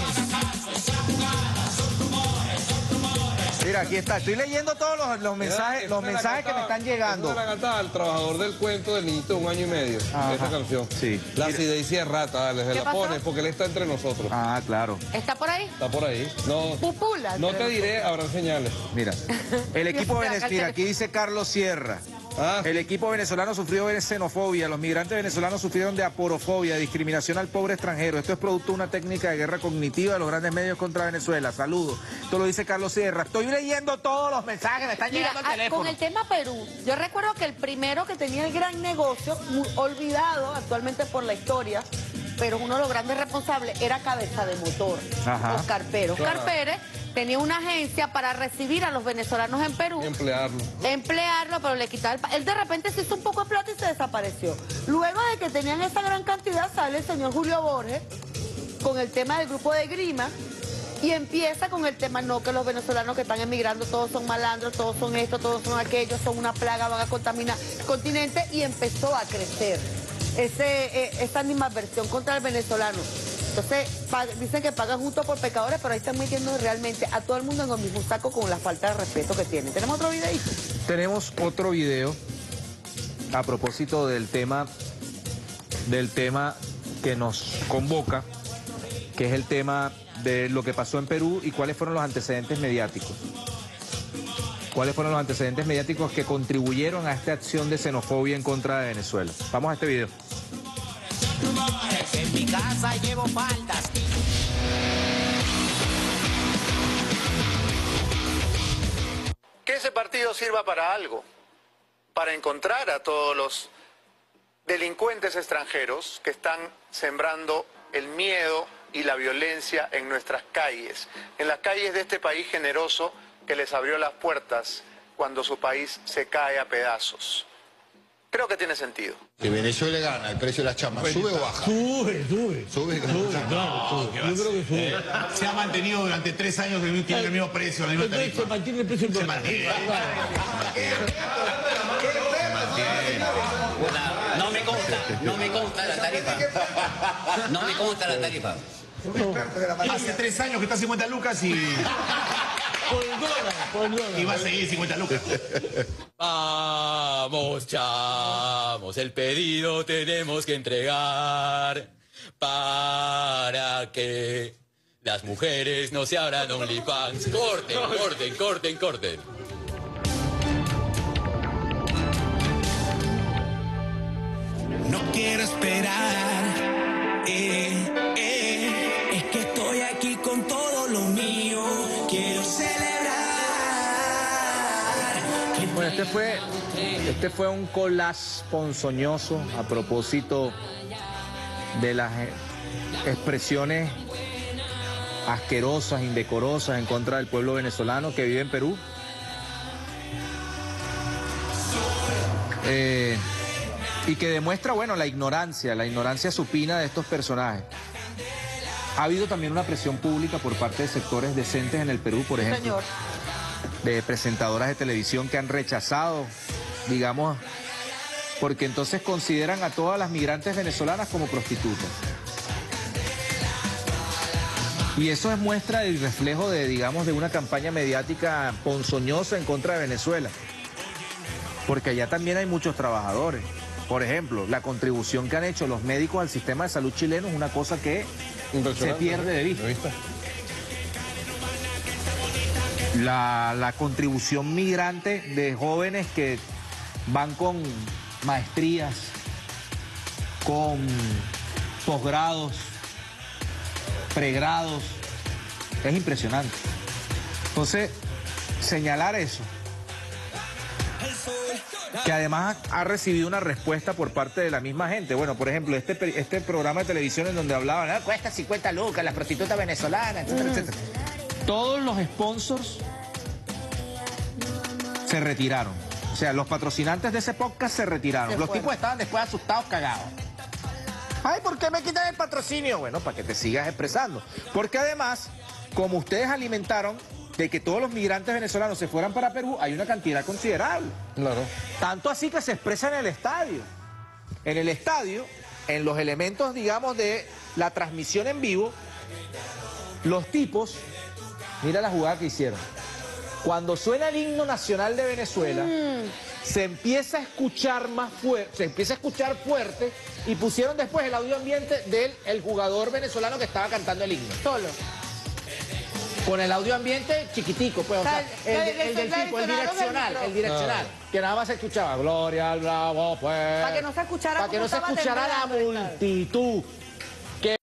Mira, aquí está. Estoy leyendo todos los, los mensajes, los mensajes que me están llegando. Esa es la cantada al trabajador del cuento del niñito de un año y medio. Ajá. Esa canción. Sí. La Mira. Sideicia es rata, dale, se ¿Qué la pasó? pones porque él está entre nosotros. Ah, claro. ¿Está por ahí? Está por ahí. No, Pupula. no te diré, habrá señales. Mira, el equipo Mira, venezolano, mira, aquí dice Carlos Sierra. Ah. El equipo venezolano sufrió de xenofobia, los migrantes venezolanos sufrieron de aporofobia, discriminación al pobre extranjero. Esto es producto de una técnica de guerra cognitiva de los grandes medios contra Venezuela. Saludos. Esto lo dice Carlos Sierra. Estoy leyendo todos los mensajes, me están Mira, llegando al ah, teléfono. con el tema Perú, yo recuerdo que el primero que tenía el gran negocio, muy olvidado actualmente por la historia, pero uno de los grandes responsables era Cabeza de Motor, Ajá. Oscar Pérez. Oscar Claro. Pérez tenía una agencia para recibir a los venezolanos en Perú, Y emplearlo. emplearlo, pero le quitaba el... pa- Él de repente se hizo un poco de plata y se desapareció. Luego de que tenían esa gran cantidad, sale el señor Julio Borges con el tema del grupo de Grima y empieza con el tema, no, que los venezolanos que están emigrando todos son malandros, todos son esto, todos son aquellos, son una plaga, van a contaminar el continente, y empezó a crecer ese, eh, esa animadversión contra el venezolano. Entonces, pa- dicen que pagan justo por pecadores, pero ahí están metiendo realmente a todo el mundo en el mismo saco con la falta de respeto que tienen. ¿Tenemos otro videito? Tenemos otro video a propósito del tema, del tema que nos convoca, que es el tema de lo que pasó en Perú y cuáles fueron los antecedentes mediáticos. ¿Cuáles fueron los antecedentes mediáticos que contribuyeron a esta acción de xenofobia en contra de Venezuela? Vamos a este video. En mi casa llevo faldas. Que ese partido sirva para algo, para encontrar a todos los delincuentes extranjeros que están sembrando el miedo y la violencia en nuestras calles, en las calles de este país generoso que les abrió las puertas cuando su país se cae a pedazos. Creo que tiene sentido. Si Venezuela gana, el precio de las chamas, ¿sube o baja? Sube, sube. Sube, claro, sube. Yo creo que sube. Se ha mantenido durante tres años que tiene el mismo precio, la misma Entonces tarifa. se mantiene el precio del Se dólar. mantiene. No me consta, no me consta la tarifa. No me consta la tarifa. Hace tres años que está a cincuenta lucas y, Por el dólar, por el dólar. y va a seguir cincuenta lucas. Vamos, chamos, el pedido tenemos que entregar para que las mujeres no se abran OnlyFans. Corten, corten, corten, corten. No quiero esperar. Eh, eh, es que estoy aquí con todo lo mío. Quiero celebrar. Bueno, este fue, este fue un collage ponzoñoso a propósito de las eh, expresiones asquerosas, indecorosas en contra del pueblo venezolano que vive en Perú. Eh, y que demuestra, bueno, la ignorancia, la ignorancia supina de estos personajes. Ha habido también una presión pública por parte de sectores decentes en el Perú, por ejemplo, Señor. de presentadoras de televisión que han rechazado, digamos, porque entonces consideran a todas las migrantes venezolanas como prostitutas. Y eso es muestra y reflejo de, digamos, de una campaña mediática ponzoñosa en contra de Venezuela. Porque allá también hay muchos trabajadores. Por ejemplo, la contribución que han hecho los médicos al sistema de salud chileno es una cosa que se Impresionante, pierde de ¿no? vista. La, la contribución migrante de jóvenes que van con maestrías, con posgrados, pregrados, es impresionante. Entonces, señalar eso, que además ha recibido una respuesta por parte de la misma gente. Bueno, por ejemplo, este, pe- este programa de televisión en donde hablaban, ah, cuesta cincuenta lucas, las prostitutas venezolanas, etcétera, etcétera. Todos los sponsors se retiraron. O sea, los patrocinantes de ese podcast se retiraron. Se los fueron. tipos estaban después asustados, cagados. Ay, ¿por qué me quitan el patrocinio? Bueno, para que te sigas expresando. Porque además, como ustedes alimentaron de que todos los migrantes venezolanos se fueran para Perú, hay una cantidad considerable. Claro. Tanto así que se expresa en el estadio. En el estadio, en los elementos, digamos, de la transmisión en vivo, los tipos, mira la jugada que hicieron. Cuando suena el himno nacional de Venezuela, mm. se empieza a escuchar más fuerte, se empieza a escuchar fuerte, y pusieron después el audio ambiente del el jugador venezolano que estaba cantando el himno. Solo. Con el audio ambiente chiquitico, pues, o sea, el, el, el del tipo, el direccional, el direccional, ah. que nada más se escuchaba, Gloria al Bravo, pues. Para que no se escuchara, para que no se escuchara la multitud. Que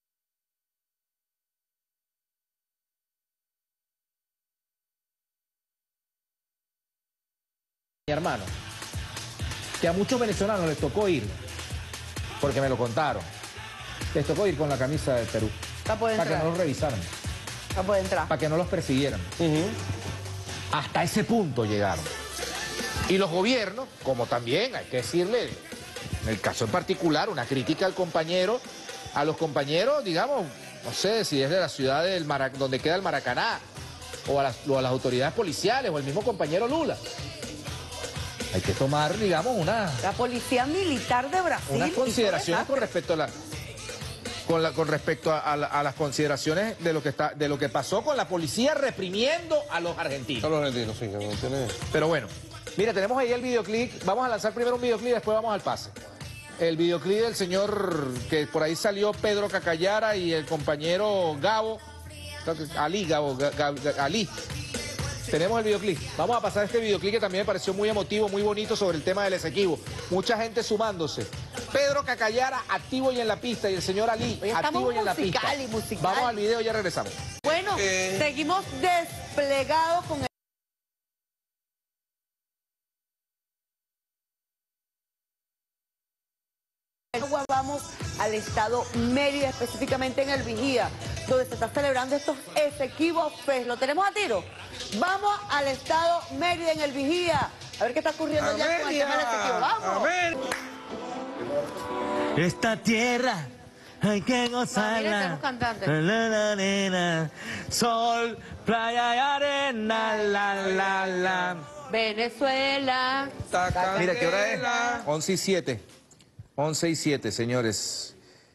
mi hermano, que a muchos venezolanos les tocó ir, porque me lo contaron, les tocó ir con la camisa de Perú, para que no los revisaran. No puede entrar. Para que no los persiguieran. Uh-huh. Hasta ese punto llegaron. Y los gobiernos, como también hay que decirle, en el caso en particular, una crítica al compañero, a los compañeros, digamos, no sé si es de la ciudad del Marac- donde queda el Maracaná, o a, las, o a las autoridades policiales, o el mismo compañero Lula. Hay que tomar, digamos, una... La Policía Militar de Brasil. Unas consideraciones con respecto a la... Con, la, con respecto a, a, a las consideraciones de lo que está, de lo que pasó con la policía reprimiendo a los argentinos. A los argentinos, sí, que no tiene... Pero bueno, mira, tenemos ahí el videoclip. Vamos a lanzar primero un videoclip, después vamos al pase. El videoclip del señor que por ahí salió Pedro Cacallara y el compañero Gabo, Ali, Gabo, Gabo, Ali. Tenemos el videoclip. Vamos a pasar este videoclip que también me pareció muy emotivo, muy bonito sobre el tema del Esequibo. Mucha gente sumándose. Pedro Cacallara activo y en la pista y el señor Ali Oye, activo y en la pista. Y musical. Vamos al video y ya regresamos. Bueno, eh... seguimos desplegados con el... Vamos al estado Mérida, específicamente en el Vigía, donde se está celebrando estos Esequibo Fest. ¿Lo tenemos a tiro? Vamos al estado Mérida, en el Vigía, a ver qué está ocurriendo allá con el tema del Esequibo. ¡Vamos! Esta tierra hay que gozarla. La, la, la, la. Sol, playa y arena, la, la, la. Venezuela. Mira, ¿qué hora es? once y siete. once y siete, señores.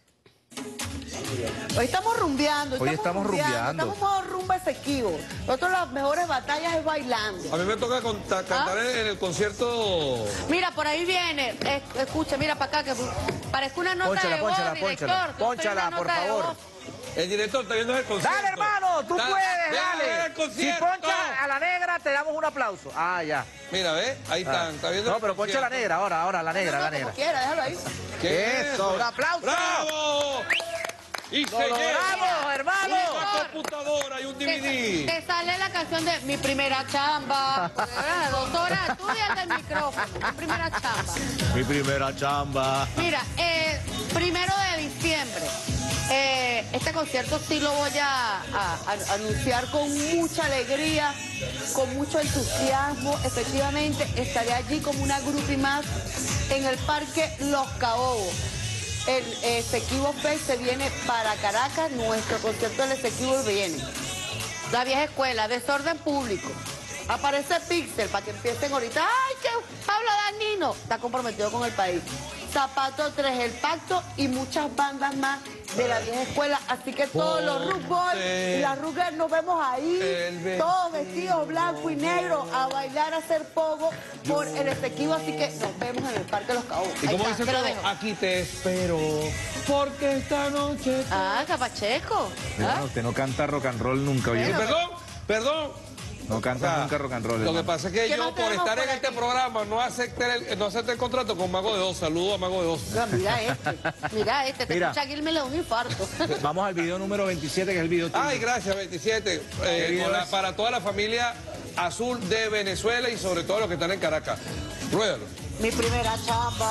Hoy estamos rumbeando. Hoy estamos rumbeando. Estamos modo rumba Esequibo. Nosotros las mejores batallas es bailando. A mí me toca contar, cantar ¿Ah? en el concierto. Mira, por ahí viene. Es, escucha, mira para acá, que parezca una nota pónchala, de voz, pónchala, director. Pónchala, pónchala, por favor. El director está viendo el concierto. Dale, hermano, tú dale, puedes, dale. Si ponchas a la negra, te damos un aplauso. Ah, ya. Mira, ¿ves? Ahí están, ah. está viendo. No, pero poncha a la negra ahora, ahora, la negra, no, no, la negra. Como quiera, déjalo ahí. ¿Qué Eso, un aplauso. ¡Bravo! Y ¡Lo logramos, hermano! Una computadora y un D V D. Te, te sale la canción de Mi Primera Chamba. Dos horas, tú y el del micrófono. Mi Primera Chamba. Mi primera chamba. Mira, eh, primero de diciembre. Eh, este concierto sí lo voy a, a, a anunciar con mucha alegría, con mucho entusiasmo. Efectivamente, estaré allí como una grupi más en el Parque Los Caobos. El Esequibo Fest se viene para Caracas, nuestro concierto del Esequibo viene. La vieja escuela, desorden público. Aparece Pixel para que empiecen ahorita. ¡Ay, que Pablo Danino! Está comprometido con el país. Zapato tres, El Pacto y muchas bandas más de la vieja escuela. Así que todos los Rook Boys y las Ruggers nos vemos ahí, todos vestidos blanco y negro, a bailar, a hacer pogo por el Esequibo. Así que nos vemos en el Parque de los Caobos. ¿Y cómo dice todo? Aquí te espero, porque esta noche... Te... Ah, Capacheco. ¿Ah? Usted no canta rock and roll nunca, oye. Perdón, perdón. No canta o sea, nunca rock and roll. Lo hermano. que pasa es que yo, por estar en este programa, no acepté el, no acepté el contrato con Mago de Oz. Saludo a Mago de Oz. No, mira este, mira este, te mira. escucha Gil, me le da un infarto. Vamos al video número veintisiete, que es el video tuyo. Ay, gracias, veintisiete. Eh, con la, para toda la familia azul de Venezuela y sobre todo los que están en Caracas. Ruédalo. Mi primera chamba.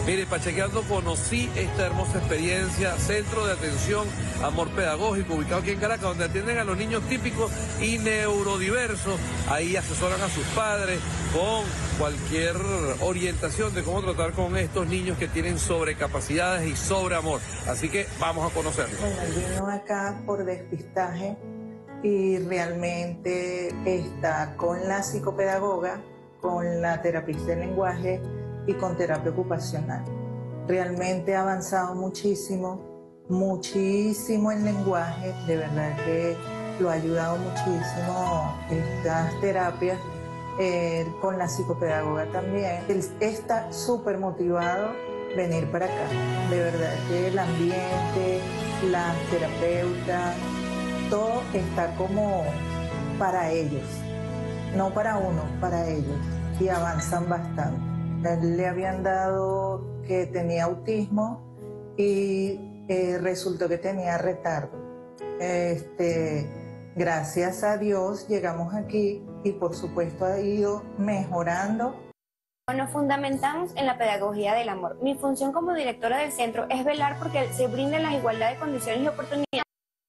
Mire, pachequeando conocí esta hermosa experiencia, Centro de Atención Amor Pedagógico, ubicado aquí en Caracas, donde atienden a los niños típicos y neurodiversos. Ahí asesoran a sus padres con cualquier orientación de cómo tratar con estos niños que tienen sobrecapacidades y sobreamor. Así que vamos a conocerlo. Bueno, él vino acá por despistaje y realmente está con la psicopedagoga, con la terapista del lenguaje y con terapia ocupacional. Realmente ha avanzado muchísimo, muchísimo el lenguaje, de verdad que lo ha ayudado muchísimo estas terapias, eh, con la psicopedagoga también. Él está súper motivado venir para acá, de verdad que el ambiente, las terapeutas, todo está como para ellos, no para uno, para ellos, y avanzan bastante. A él le habían dado que tenía autismo y eh, resultó que tenía retardo. Este, gracias a Dios llegamos aquí y por supuesto ha ido mejorando. Nos fundamentamos en la pedagogía del amor. Mi función como directora del centro es velar porque se brinden las igualdad de condiciones y oportunidades.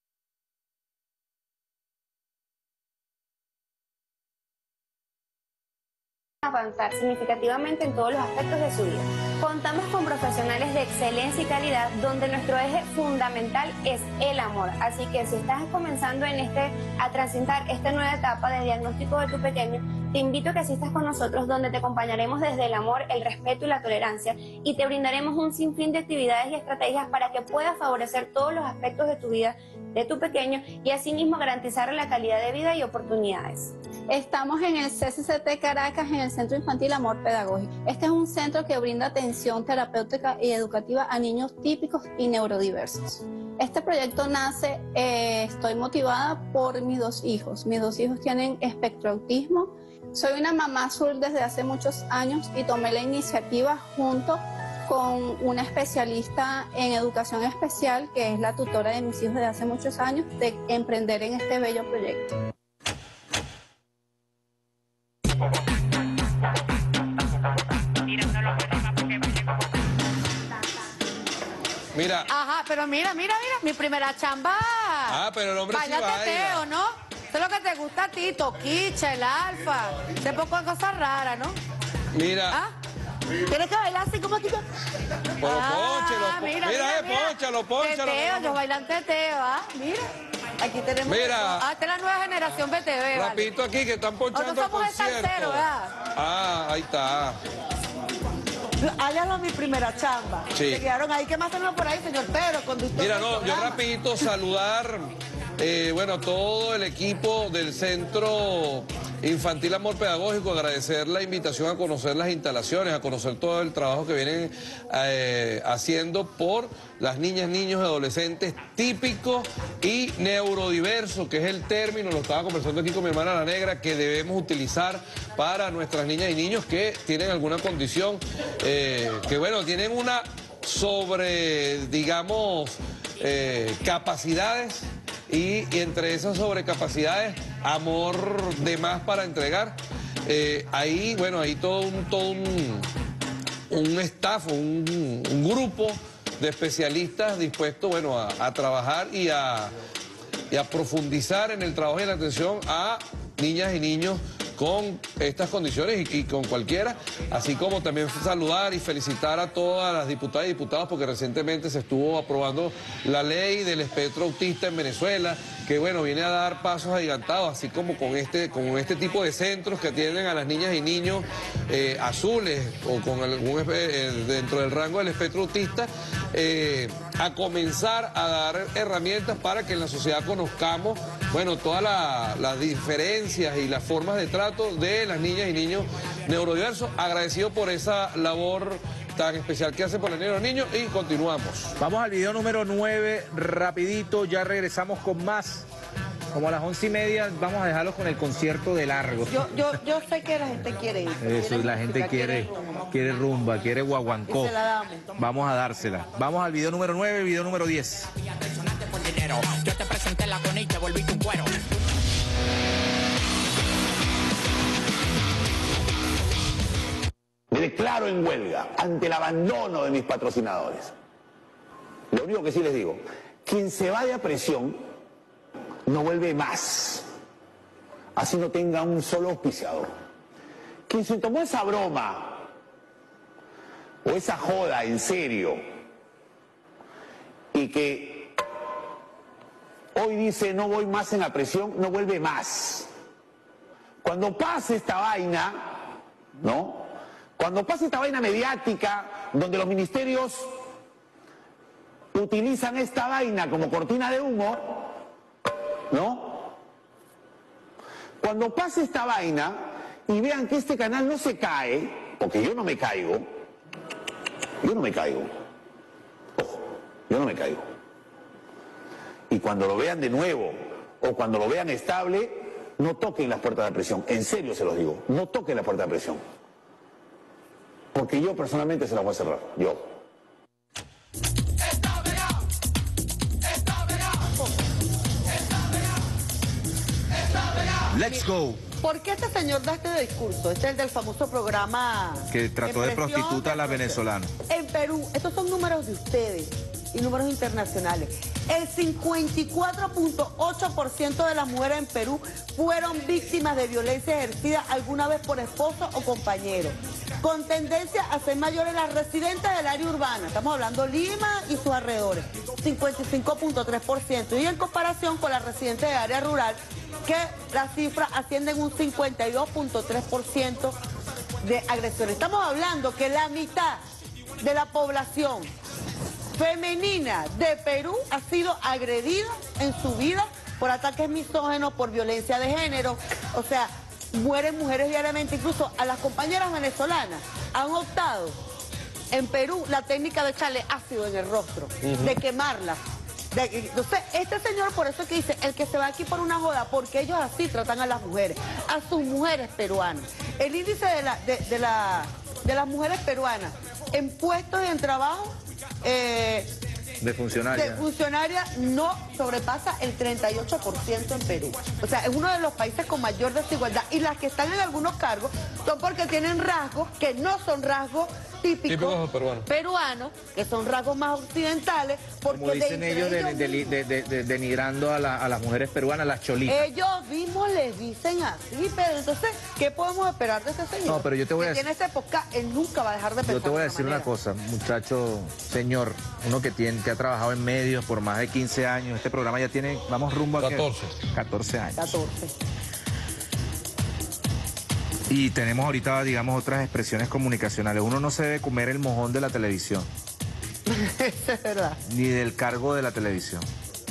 Avanzar significativamente en todos los aspectos de su vida. Contamos con profesionales de excelencia y calidad donde nuestro eje fundamental es el amor. Así que si estás comenzando en este, a transitar esta nueva etapa de diagnóstico de tu pequeño, te invito a que asistas con nosotros donde te acompañaremos desde el amor, el respeto y la tolerancia y te brindaremos un sinfín de actividades y estrategias para que puedas favorecer todos los aspectos de tu vida, de tu pequeño y asimismo garantizar la calidad de vida y oportunidades. Estamos en el C C C T Caracas, en el Centro Infantil Amor Pedagógico. Este es un centro que brinda atención terapéutica y educativa a niños típicos y neurodiversos. Este proyecto nace, eh, estoy motivada por mis dos hijos. Mis dos hijos tienen espectro autismo. Soy una mamá azul desde hace muchos años y tomé la iniciativa junto con una especialista en educación especial, que es la tutora de mis hijos desde hace muchos años, de emprender en este bello proyecto. Mira. Ajá, pero mira, mira, mira, mi primera chamba. Ah, pero el hombre sí baila. Teteo, ¿no? Eso es lo que te gusta a ti, Toquicha, el alfa. Ese poco de cosas raras, ¿no? Mira. ¿Ah? Tienes que bailar así como tipo. Pero ah, ponche, lo, mira, mira, mira, eh, mira. ponchalo, ponchalo. Teteo, ellos bailan teteo, ¿ah? Mira. Aquí tenemos. Mira. Eso. Ah, esta es la nueva generación B T V. Rapidito vale. Aquí que están ponchando Nosotros somos el el concierto. salsero, ¿verdad? Ah, ahí está. Háganlo mi primera chamba. Sí. Se quedaron ahí. ¿Qué más tenemos por ahí, señor Pedro? Conductor Mira, del no, yo programa. rapidito saludar, eh, bueno, todo el equipo del Centro Infantil Amor Pedagógico, agradecer la invitación a conocer las instalaciones, a conocer todo el trabajo que vienen eh, haciendo por las niñas, niños y adolescentes típicos y neurodiversos, que es el término, lo estaba conversando aquí con mi hermana La Negra, que debemos utilizar para nuestras niñas y niños que tienen alguna condición, eh, que bueno, tienen una sobre, digamos, eh, capacidades y, y entre esas sobrecapacidades, amor de más para entregar. Eh, ahí, bueno, ahí todo un, todo un, un staff, un, un grupo de especialistas dispuestos, bueno, a, a trabajar y a, y a profundizar en el trabajo y en la atención a niñas y niños con estas condiciones y, y con cualquiera, así como también saludar y felicitar a todas las diputadas y diputados porque recientemente se estuvo aprobando la ley del espectro autista en Venezuela, que bueno, viene a dar pasos agigantados, así como con este, con este tipo de centros que atienden a las niñas y niños eh, azules o con algún eh, dentro del rango del espectro autista, eh, a comenzar a dar herramientas para que en la sociedad conozcamos, bueno, todas la, las diferencias y las formas de trato de las niñas y niños neurodiversos. Agradecido por esa labor tan especial que hace por la niña y los niños y continuamos. Vamos al video número nueve, rapidito, ya regresamos con más. Como a las once y media vamos a dejarlos con el concierto de largo. Yo, yo, yo sé que la gente quiere ir. Eso, quiere la gente música, quiere, quiere rumba, quiere guaguancó. Y se la damos. Vamos a dársela. Vamos al video número nueve, video número diez. Yo te presenté la con y te volviste un cuero. Mire, declaro en huelga ante el abandono de mis patrocinadores. Lo único que sí les digo, quien se vaya a presión no vuelve más, así no tenga un solo auspiciador. Quien se tomó esa broma o esa joda en serio y que hoy dice no voy más en la presión, no vuelve más. Cuando pase esta vaina, ¿no? Cuando pase esta vaina mediática, donde los ministerios utilizan esta vaina como cortina de humo, ¿no? Cuando pase esta vaina y vean que este canal no se cae, porque yo no me caigo, yo no me caigo, ojo, yo no me caigo. Y cuando lo vean de nuevo, o cuando lo vean estable, no toquen las puertas de presión, en serio se los digo, no toquen la puerta de presión. Porque yo personalmente se las voy a cerrar, yo. Let's go. ¿Por qué este señor da este discurso? Este es el del famoso programa... Que trató de Presión, prostituta a la venezolana. En Perú, estos son números de ustedes y números internacionales. El cincuenta y cuatro punto ocho por ciento de las mujeres en Perú fueron víctimas de violencia ejercida alguna vez por esposo o compañero, con tendencia a ser mayores las residentes del área urbana. Estamos hablando Lima y sus alrededores, cincuenta y cinco punto tres por ciento. Y en comparación con las residentes del área rural, que las cifras ascienden un cincuenta y dos punto tres por ciento de agresiones. Estamos hablando que la mitad de la población femenina de Perú ha sido agredida en su vida por ataques misógenos, por violencia de género. O sea, mueren mujeres diariamente. Incluso a las compañeras venezolanas han optado en Perú la técnica de echarle ácido en el rostro, uh-huh. de quemarla. De, entonces, este señor, por eso es que dice, el que se va aquí por una joda, porque ellos así tratan a las mujeres, a sus mujeres peruanas. El índice de, la, de, de, la, de las mujeres peruanas en puestos y en trabajo eh, de funcionaria. de funcionaria no sobrepasa el treinta y ocho por ciento en Perú. O sea, es uno de los países con mayor desigualdad. Y las que están en algunos cargos son porque tienen rasgos que no son rasgos típicos Típicos peruanos. peruanos, que son rasgos más occidentales. Porque Como dicen de ellos, de, ellos de, de, de, de, denigrando a, la, a las mujeres peruanas, las cholitas. Ellos mismos les dicen así, pero entonces, ¿qué podemos esperar de ese señor? No, pero yo te voy que a tiene esa época, él nunca va a dejar de pensar. Yo te voy a de esa decir una manera. cosa, muchacho, señor, uno que tiene, que ha trabajado en medios por más de quince años, este programa ya tiene, vamos rumbo a catorce. catorce años. catorce. Y tenemos ahorita, digamos, otras expresiones comunicacionales. Uno no se debe comer el mojón de la televisión. Eso es verdad. Ni del cargo de la televisión.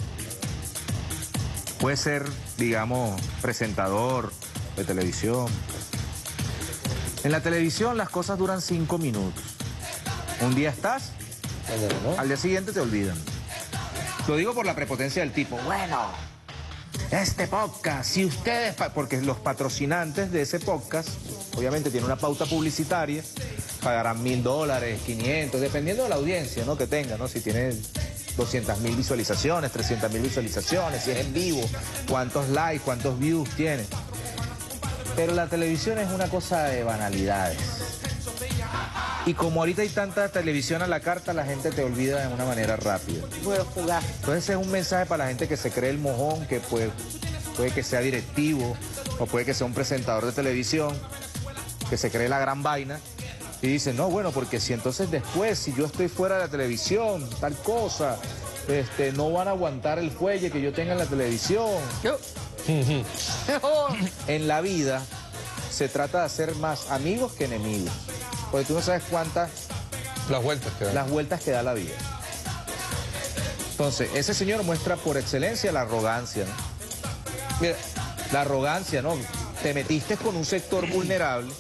Puede ser, digamos, presentador de televisión. En la televisión las cosas duran cinco minutos. Un día estás, al día siguiente te olvidan. Lo digo por la prepotencia del tipo. Bueno, este podcast, si ustedes... Porque los patrocinantes de ese podcast, obviamente tienen una pauta publicitaria, pagarán mil dólares, quinientos, dependiendo de la audiencia, ¿no? que tenga, ¿no? Si tiene doscientas mil visualizaciones, trescientas mil visualizaciones, si es en vivo, cuántos likes, cuántos views tiene. Pero la televisión es una cosa de banalidades. Y como ahorita hay tanta televisión a la carta, la gente te olvida de una manera rápida. Bueno, jugar. Entonces ese es un mensaje para la gente que se cree el mojón, que puede, puede que sea directivo, o puede que sea un presentador de televisión, que se cree la gran vaina, y dice, no, bueno, porque si entonces después, si yo estoy fuera de la televisión, tal cosa, este, no van a aguantar el fuelle que yo tenga en la televisión. En la vida se trata de hacer más amigos que enemigos. Porque tú no sabes cuántas... Las vueltas que da. Las vueltas que da la vida. Entonces, ese señor muestra por excelencia la arrogancia, ¿no? Mira, la arrogancia, ¿no? Te metiste con un sector vulnerable.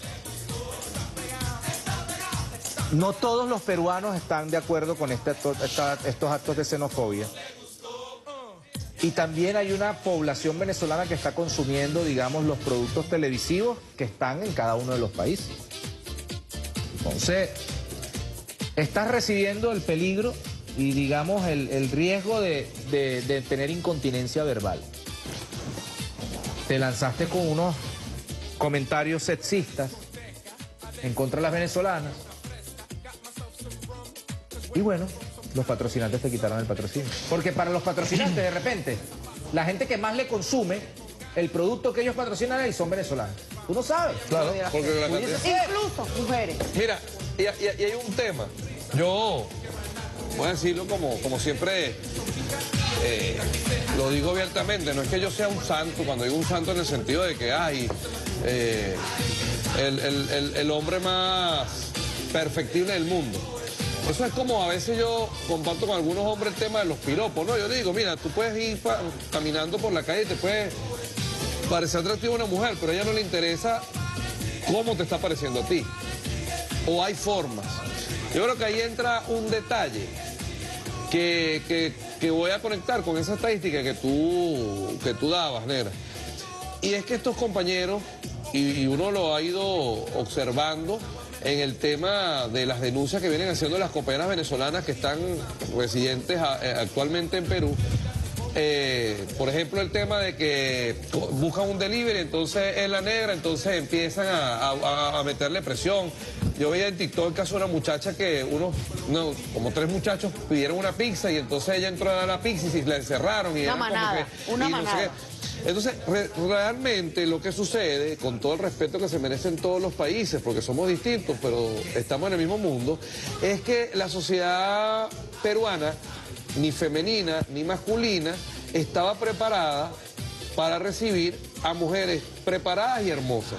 No todos los peruanos están de acuerdo con este acto, esta, estos actos de xenofobia. Y también hay una población venezolana que está consumiendo, digamos, los productos televisivos que están en cada uno de los países. Entonces, estás recibiendo el peligro y, digamos, el, el riesgo de, de, de tener incontinencia verbal. Te lanzaste con unos comentarios sexistas en contra de las venezolanas. Y bueno, los patrocinantes te quitaron el patrocinio. Porque para los patrocinantes, de repente, la gente que más le consume el producto que ellos patrocinan ahí son venezolanos. Tú no sabes. Claro, porque la cantidad... Incluso mujeres. Mira, y, y- y hay un tema. Yo voy a decirlo como, como siempre eh, lo digo abiertamente. No es que yo sea un santo, cuando digo un santo en el sentido de que hay eh, el, el- el- el hombre más perfectible del mundo. Eso es como a veces yo comparto con algunos hombres el tema de los piropos, ¿no? Yo digo, mira, tú puedes ir pa- caminando por la calle y te puede parecer atractiva una mujer, pero a ella no le interesa cómo te está pareciendo a ti. O hay formas. Yo creo que ahí entra un detalle que, que- que voy a conectar con esa estadística que tú, que tú dabas, Negra. Y es que estos compañeros, y, y uno lo ha ido observando en el tema de las denuncias que vienen haciendo las compañeras venezolanas que están residentes a- eh, actualmente en Perú. Eh, por ejemplo, el tema de que buscan un delivery, entonces es la negra, entonces empiezan a, a- a meterle presión. Yo veía en TikTok el caso de una muchacha que unos, no, como tres muchachos pidieron una pizza y entonces ella entró a dar la pizza y la encerraron. Y Una era como manada, que- una y no sé manada. qué. Entonces, re- realmente lo que sucede, con todo el respeto que se merecen todos los países, porque somos distintos, pero estamos en el mismo mundo, es que la sociedad peruana, ni femenina ni masculina, estaba preparada para recibir a mujeres preparadas y hermosas,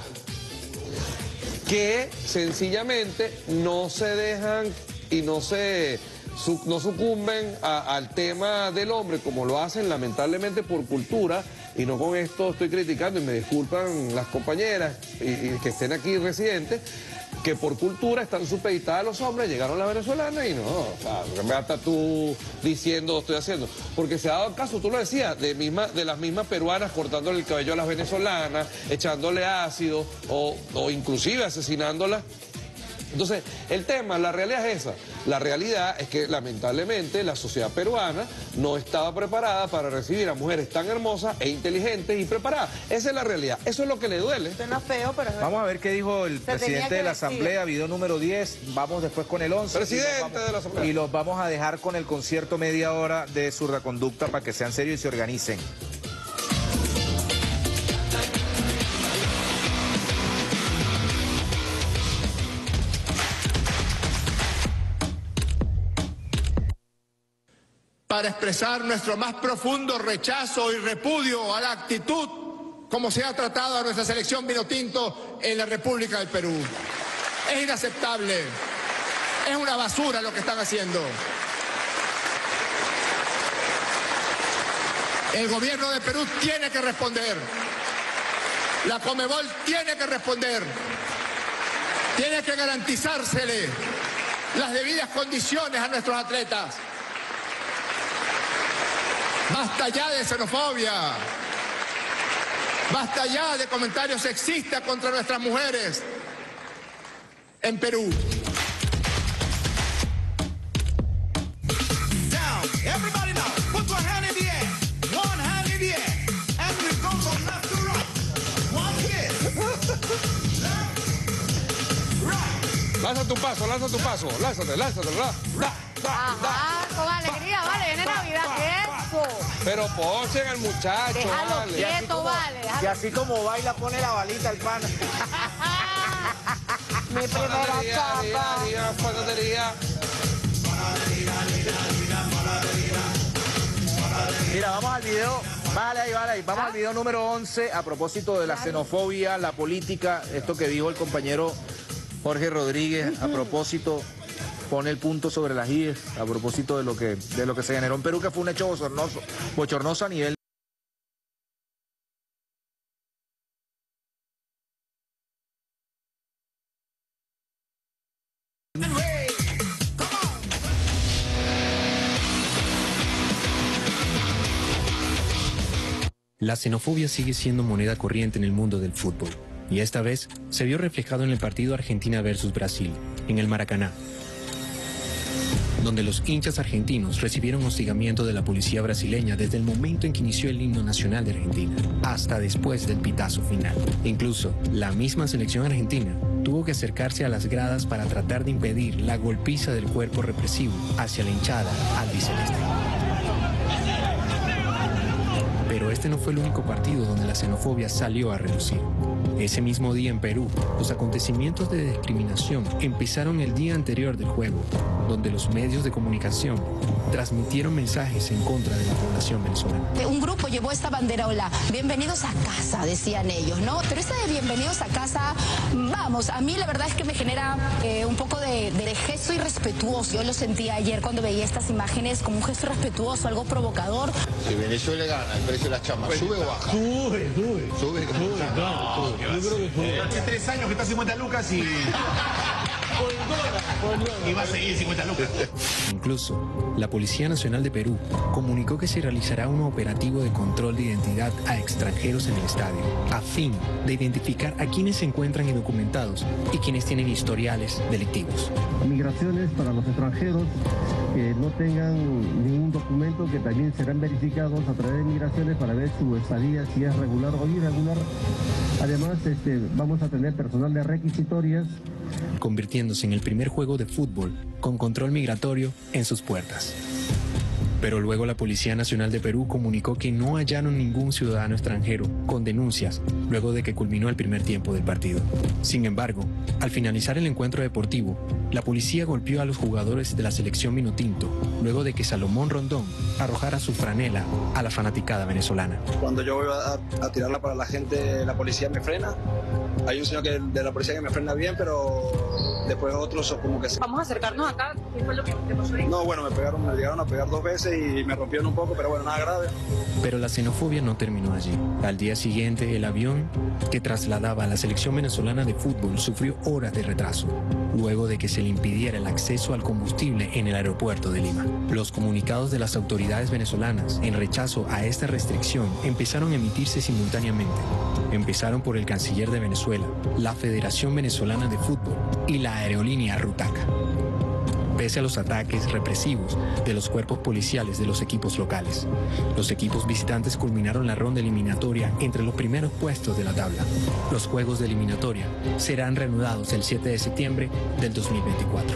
que sencillamente no se dejan y no se su- no sucumben a- al tema del hombre como lo hacen lamentablemente por cultura. Y no con esto estoy criticando, y me disculpan las compañeras y, y que estén aquí residentes, que por cultura están supeditadas a los hombres, llegaron las venezolanas y no, o sea, que me estás tú diciendo, estoy haciendo. Porque se ha dado el caso, tú lo decías, de, misma, de las mismas peruanas cortándole el cabello a las venezolanas, echándole ácido o, o inclusive asesinándolas. Entonces, el tema, la realidad es esa. La realidad es que, lamentablemente, la sociedad peruana no estaba preparada para recibir a mujeres tan hermosas e inteligentes y preparadas. Esa es la realidad. Eso es lo que le duele. Suena feo, pero... Vamos a ver qué dijo el Se tenía presidente que de la decir. Asamblea, video número diez. Vamos después con el once. Presidente y los vamos- de la Asamblea. Y los vamos a dejar con el concierto media hora de Surdaconducta para que sean serios y se organicen. Para expresar nuestro más profundo rechazo y repudio a la actitud como se ha tratado a nuestra selección vinotinto en la República del Perú. Es inaceptable, es una basura lo que están haciendo. El gobierno de Perú tiene que responder, la Conmebol tiene que responder, tiene que garantizársele las debidas condiciones a nuestros atletas. Basta ya de xenofobia. Basta ya de comentarios sexistas contra nuestras mujeres en Perú. Now, everybody now, put one hand in the air, one hand in the air, and we go from left to right. One hit. Lanza tu paso, lanza tu paso, lánzate, lánzate, la, la, Ajá, con alegría, vale, viene Navidad, ¿qué es eso? Pero pochen al muchacho, Déjalo vale. quieto, vale. Y déjalo- así como baila, pone la balita al pan. Mi primera Panadería, chapa. panadería, panadería. Mira, vamos al video. Vale, ahí, vale, ahí. Ah. Vamos al video número once a propósito de la xenofobia, la política, esto que dijo el compañero Jorge Rodríguez, a propósito, pone el punto sobre las I E, a propósito de lo que, de lo que se generó en Perú, que fue un hecho bochornoso, bochornoso a nivel... La xenofobia sigue siendo moneda corriente en el mundo del fútbol, y esta vez se vio reflejado en el partido Argentina versus Brasil, en el Maracaná. donde los hinchas argentinos recibieron hostigamiento de la policía brasileña desde el momento en que inició el himno nacional de Argentina, hasta después del pitazo final. Incluso, la misma selección argentina tuvo que acercarse a las gradas para tratar de impedir la golpiza del cuerpo represivo hacia la hinchada albiceleste. Pero este no fue el único partido donde la xenofobia salió a relucir. Ese mismo día en Perú, los acontecimientos de discriminación empezaron el día anterior del juego, donde los medios de comunicación transmitieron mensajes en contra de la población venezolana. Un grupo llevó esta banderola, bienvenidos a casa, decían ellos, ¿no? Pero esta de bienvenidos a casa, vamos, a mí la verdad es que me genera eh, un poco de, de gesto irrespetuoso. Yo lo sentí ayer cuando veía estas imágenes como un gesto irrespetuoso, algo provocador. Si Venezuela gana, el precio de las chamas, ¿sube o baja? Sube, sube. Sube, sube, claro, sube. Yo creo que sube. Hace tres años que está cincuenta lucas y... Y va a seguir cincuenta lucas. Incluso, la Policía Nacional de Perú comunicó que se realizará un operativo de control de identidad a extranjeros en el estadio, a fin de identificar a quienes se encuentran indocumentados y quienes tienen historiales delictivos. Migraciones para los extranjeros que no tengan ningún documento, que también serán verificados a través de migraciones para ver su estadía, si es regular o irregular. Además, este, vamos a tener personal de requisitorias, convirtiéndose en el primer juego de fútbol con control migratorio en sus puertas. Pero luego la Policía Nacional de Perú comunicó que no hallaron ningún ciudadano extranjero con denuncias luego de que culminó el primer tiempo del partido. Sin embargo, al finalizar el encuentro deportivo, la policía golpeó a los jugadores de la selección Vinotinto luego de que Salomón Rondón arrojara su franela a la fanaticada venezolana. Cuando yo voy a, a tirarla para la gente, la policía me frena. Hay un señor que, de la policía que me frena bien, pero después otros como que... Se... Vamos a acercarnos acá. ¿Qué fue lo que te pasó ahí? No, bueno, me pegaron, me llegaron a pegar dos veces y me rompieron un poco, pero bueno, nada grave. Pero la xenofobia no terminó allí. Al día siguiente, el avión que trasladaba a la selección venezolana de fútbol sufrió horas de retraso, luego de que se le impidiera el acceso al combustible en el aeropuerto de Lima. Los comunicados de las autoridades venezolanas en rechazo a esta restricción empezaron a emitirse simultáneamente. Empezaron por el canciller de Venezuela, la Federación Venezolana de Fútbol y la aerolínea Rutaca. Pese a los ataques represivos de los cuerpos policiales de los equipos locales, los equipos visitantes culminaron la ronda eliminatoria entre los primeros puestos de la tabla. Los juegos de eliminatoria serán reanudados el siete de septiembre del dos mil veinticuatro.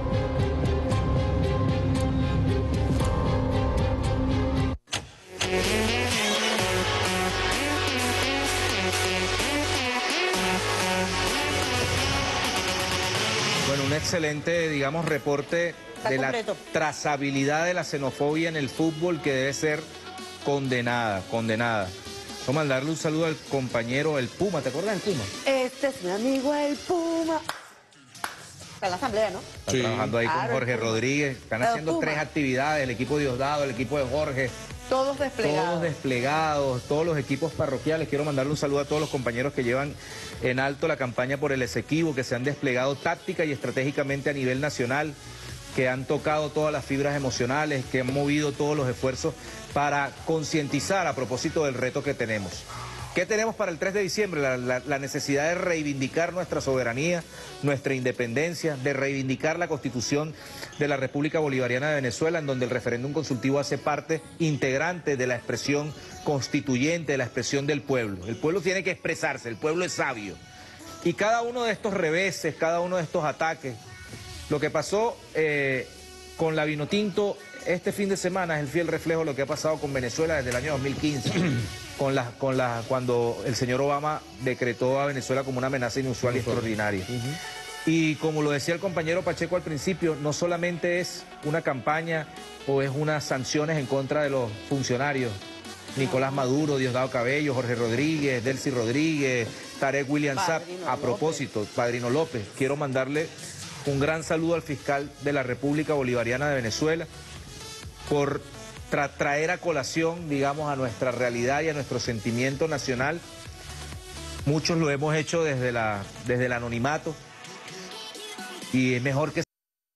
Un excelente, digamos, reporte de la trazabilidad de la xenofobia en el fútbol, que debe ser condenada, condenada. Vamos a mandarle un saludo al compañero El Puma. ¿Te acuerdas del Puma? Este es mi amigo El Puma. Está en la asamblea, ¿no? Está sí. trabajando ahí claro, con Jorge Rodríguez. Están Pero haciendo Puma. tres actividades, el equipo de Diosdado, el equipo de Jorge. Todos desplegados. Todos desplegados, todos los equipos parroquiales. Quiero mandarle un saludo a todos los compañeros que llevan en alto la campaña por el Esequibo, que se han desplegado táctica y estratégicamente a nivel nacional, que han tocado todas las fibras emocionales, que han movido todos los esfuerzos para concientizar a propósito del reto que tenemos. ¿Qué tenemos para el tres de diciembre? La, la, la necesidad de reivindicar nuestra soberanía, nuestra independencia, de reivindicar la Constitución de la República Bolivariana de Venezuela, en donde el referéndum consultivo hace parte integrante de la expresión constituyente, de la expresión del pueblo. El pueblo tiene que expresarse, el pueblo es sabio. Y cada uno de estos reveses, cada uno de estos ataques, lo que pasó eh, con la Vinotinto este fin de semana es el fiel reflejo de lo que ha pasado con Venezuela desde el año dos mil quince. Con la, con la, cuando el señor Obama decretó a Venezuela como una amenaza inusual y extraordinaria. Uh-huh. Y como lo decía el compañero Pacheco al principio, no solamente es una campaña o es unas sanciones en contra de los funcionarios, Nicolás Maduro, Diosdado Cabello, Jorge Rodríguez, Delcy Rodríguez, Tarek William Saab. A propósito, Padrino López, quiero mandarle un gran saludo al fiscal de la República Bolivariana de Venezuela por Tra traer a colación, digamos, a nuestra realidad y a nuestro sentimiento nacional. Muchos lo hemos hecho desde, la, desde el anonimato y es mejor que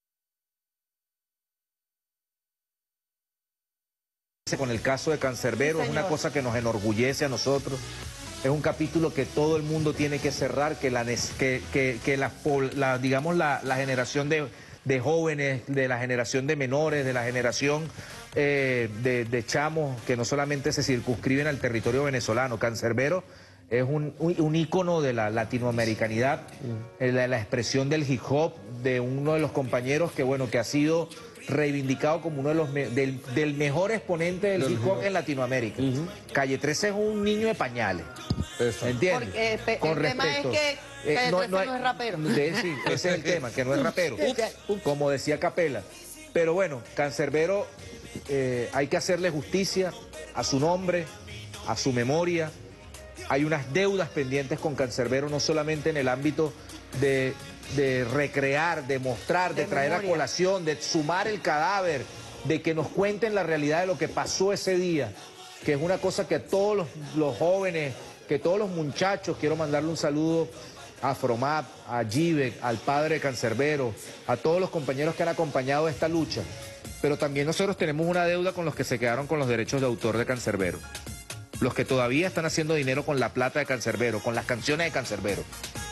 con el caso de Cancerbero, sí, es una cosa que nos enorgullece a nosotros. Es un capítulo que todo el mundo tiene que cerrar, que la, que, que, que la, la, digamos, la, la generación de, de jóvenes, de la generación de menores, de la generación eh, de, de chamos que no solamente se circunscriben al territorio venezolano. Cancerbero es un, un, un ícono de la latinoamericanidad, mm. la, la expresión del hip hop, de uno de los compañeros que, bueno, que ha sido reivindicado como uno de los me, del, del mejor exponente del hip hop en Latinoamérica. Uh-huh. Calle trece es un niño de pañales. ¿Entiendes? Porque, eh, Con el respecto, tema es que Calle eh, no, trece no, es, no es rapero. De, sí, ese es el tema, que no es rapero. Como decía Capela. Pero bueno, Cancerbero, eh, hay que hacerle justicia a su nombre, a su memoria. Hay unas deudas pendientes con Cancerbero, no solamente en el ámbito de... de recrear, de mostrar, de, de traer memoria. a colación, de sumar el cadáver, de que nos cuenten la realidad de lo que pasó ese día, que es una cosa que a todos los, los jóvenes, que todos los muchachos, quiero mandarle un saludo a Fromap, a Givek, al padre de Cancerbero, a todos los compañeros que han acompañado esta lucha, pero también nosotros tenemos una deuda con los que se quedaron con los derechos de autor de Cancerbero, los que todavía están haciendo dinero con la plata de Cancerbero, con las canciones de Cancerbero.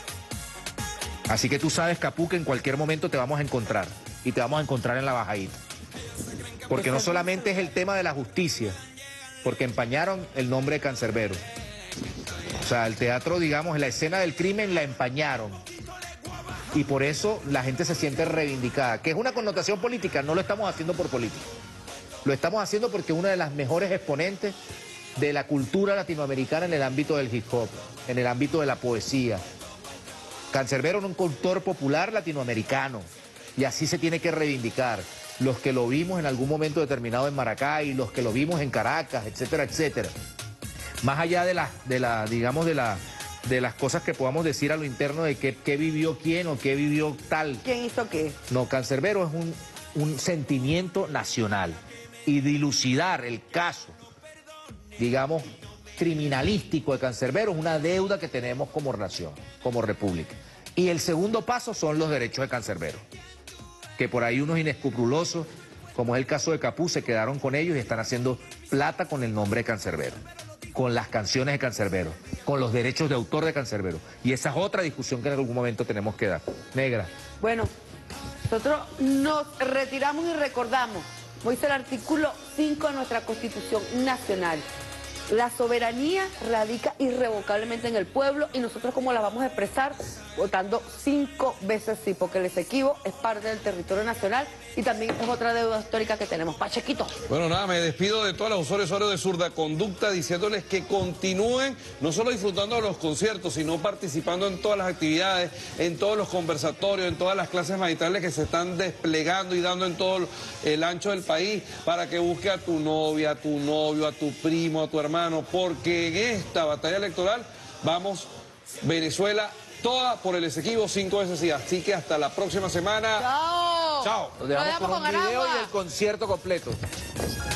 Así que tú sabes, Capú, que en cualquier momento te vamos a encontrar. Y te vamos a encontrar en la bajadita. Porque no solamente es el tema de la justicia, porque empañaron el nombre de Cancerbero. O sea, el teatro, digamos, la escena del crimen la empañaron. Y por eso la gente se siente reivindicada. Que es una connotación política, no lo estamos haciendo por política. Lo estamos haciendo porque una de las mejores exponentes de la cultura latinoamericana en el ámbito del hip hop, en el ámbito de la poesía. Cancerbero es un cultor popular latinoamericano y así se tiene que reivindicar. Los que lo vimos en algún momento determinado en Maracay, los que lo vimos en Caracas, etcétera, etcétera. Más allá de la, de la digamos, de la, de las cosas que podamos decir a lo interno de qué, qué vivió quién o qué vivió tal. ¿Quién hizo qué? No, Cancerbero es un, un sentimiento nacional y dilucidar el caso, digamos, criminalístico de Cancerbero es una deuda que tenemos como nación, como república. Y el segundo paso son los derechos de Cancerbero, que por ahí unos inescrupulosos, como es el caso de Capú, se quedaron con ellos y están haciendo plata con el nombre de Cancerbero, con las canciones de Cancerbero, con los derechos de autor de Cancerbero. Y esa es otra discusión que en algún momento tenemos que dar. Negra. Bueno, nosotros nos retiramos y recordamos, como dice el artículo cinco de nuestra Constitución Nacional, la soberanía radica irrevocablemente en el pueblo y nosotros cómo la vamos a expresar votando cinco veces sí, porque el Esequibo es parte del territorio nacional y también es otra deuda histórica que tenemos. Pachequito. Bueno, nada, me despido de todos los usuarios usuarios de Zurda Conducta diciéndoles que continúen no solo disfrutando de los conciertos, sino participando en todas las actividades, en todos los conversatorios, en todas las clases magistrales que se están desplegando y dando en todo el ancho del país para que busque a tu novia, a tu novio, a tu primo, a tu hermano, porque en esta batalla electoral vamos Venezuela toda por el Esequibo cinco veces sí. Así que hasta la próxima semana. Chao. Chao. Nos dejamos con un video y el concierto completo.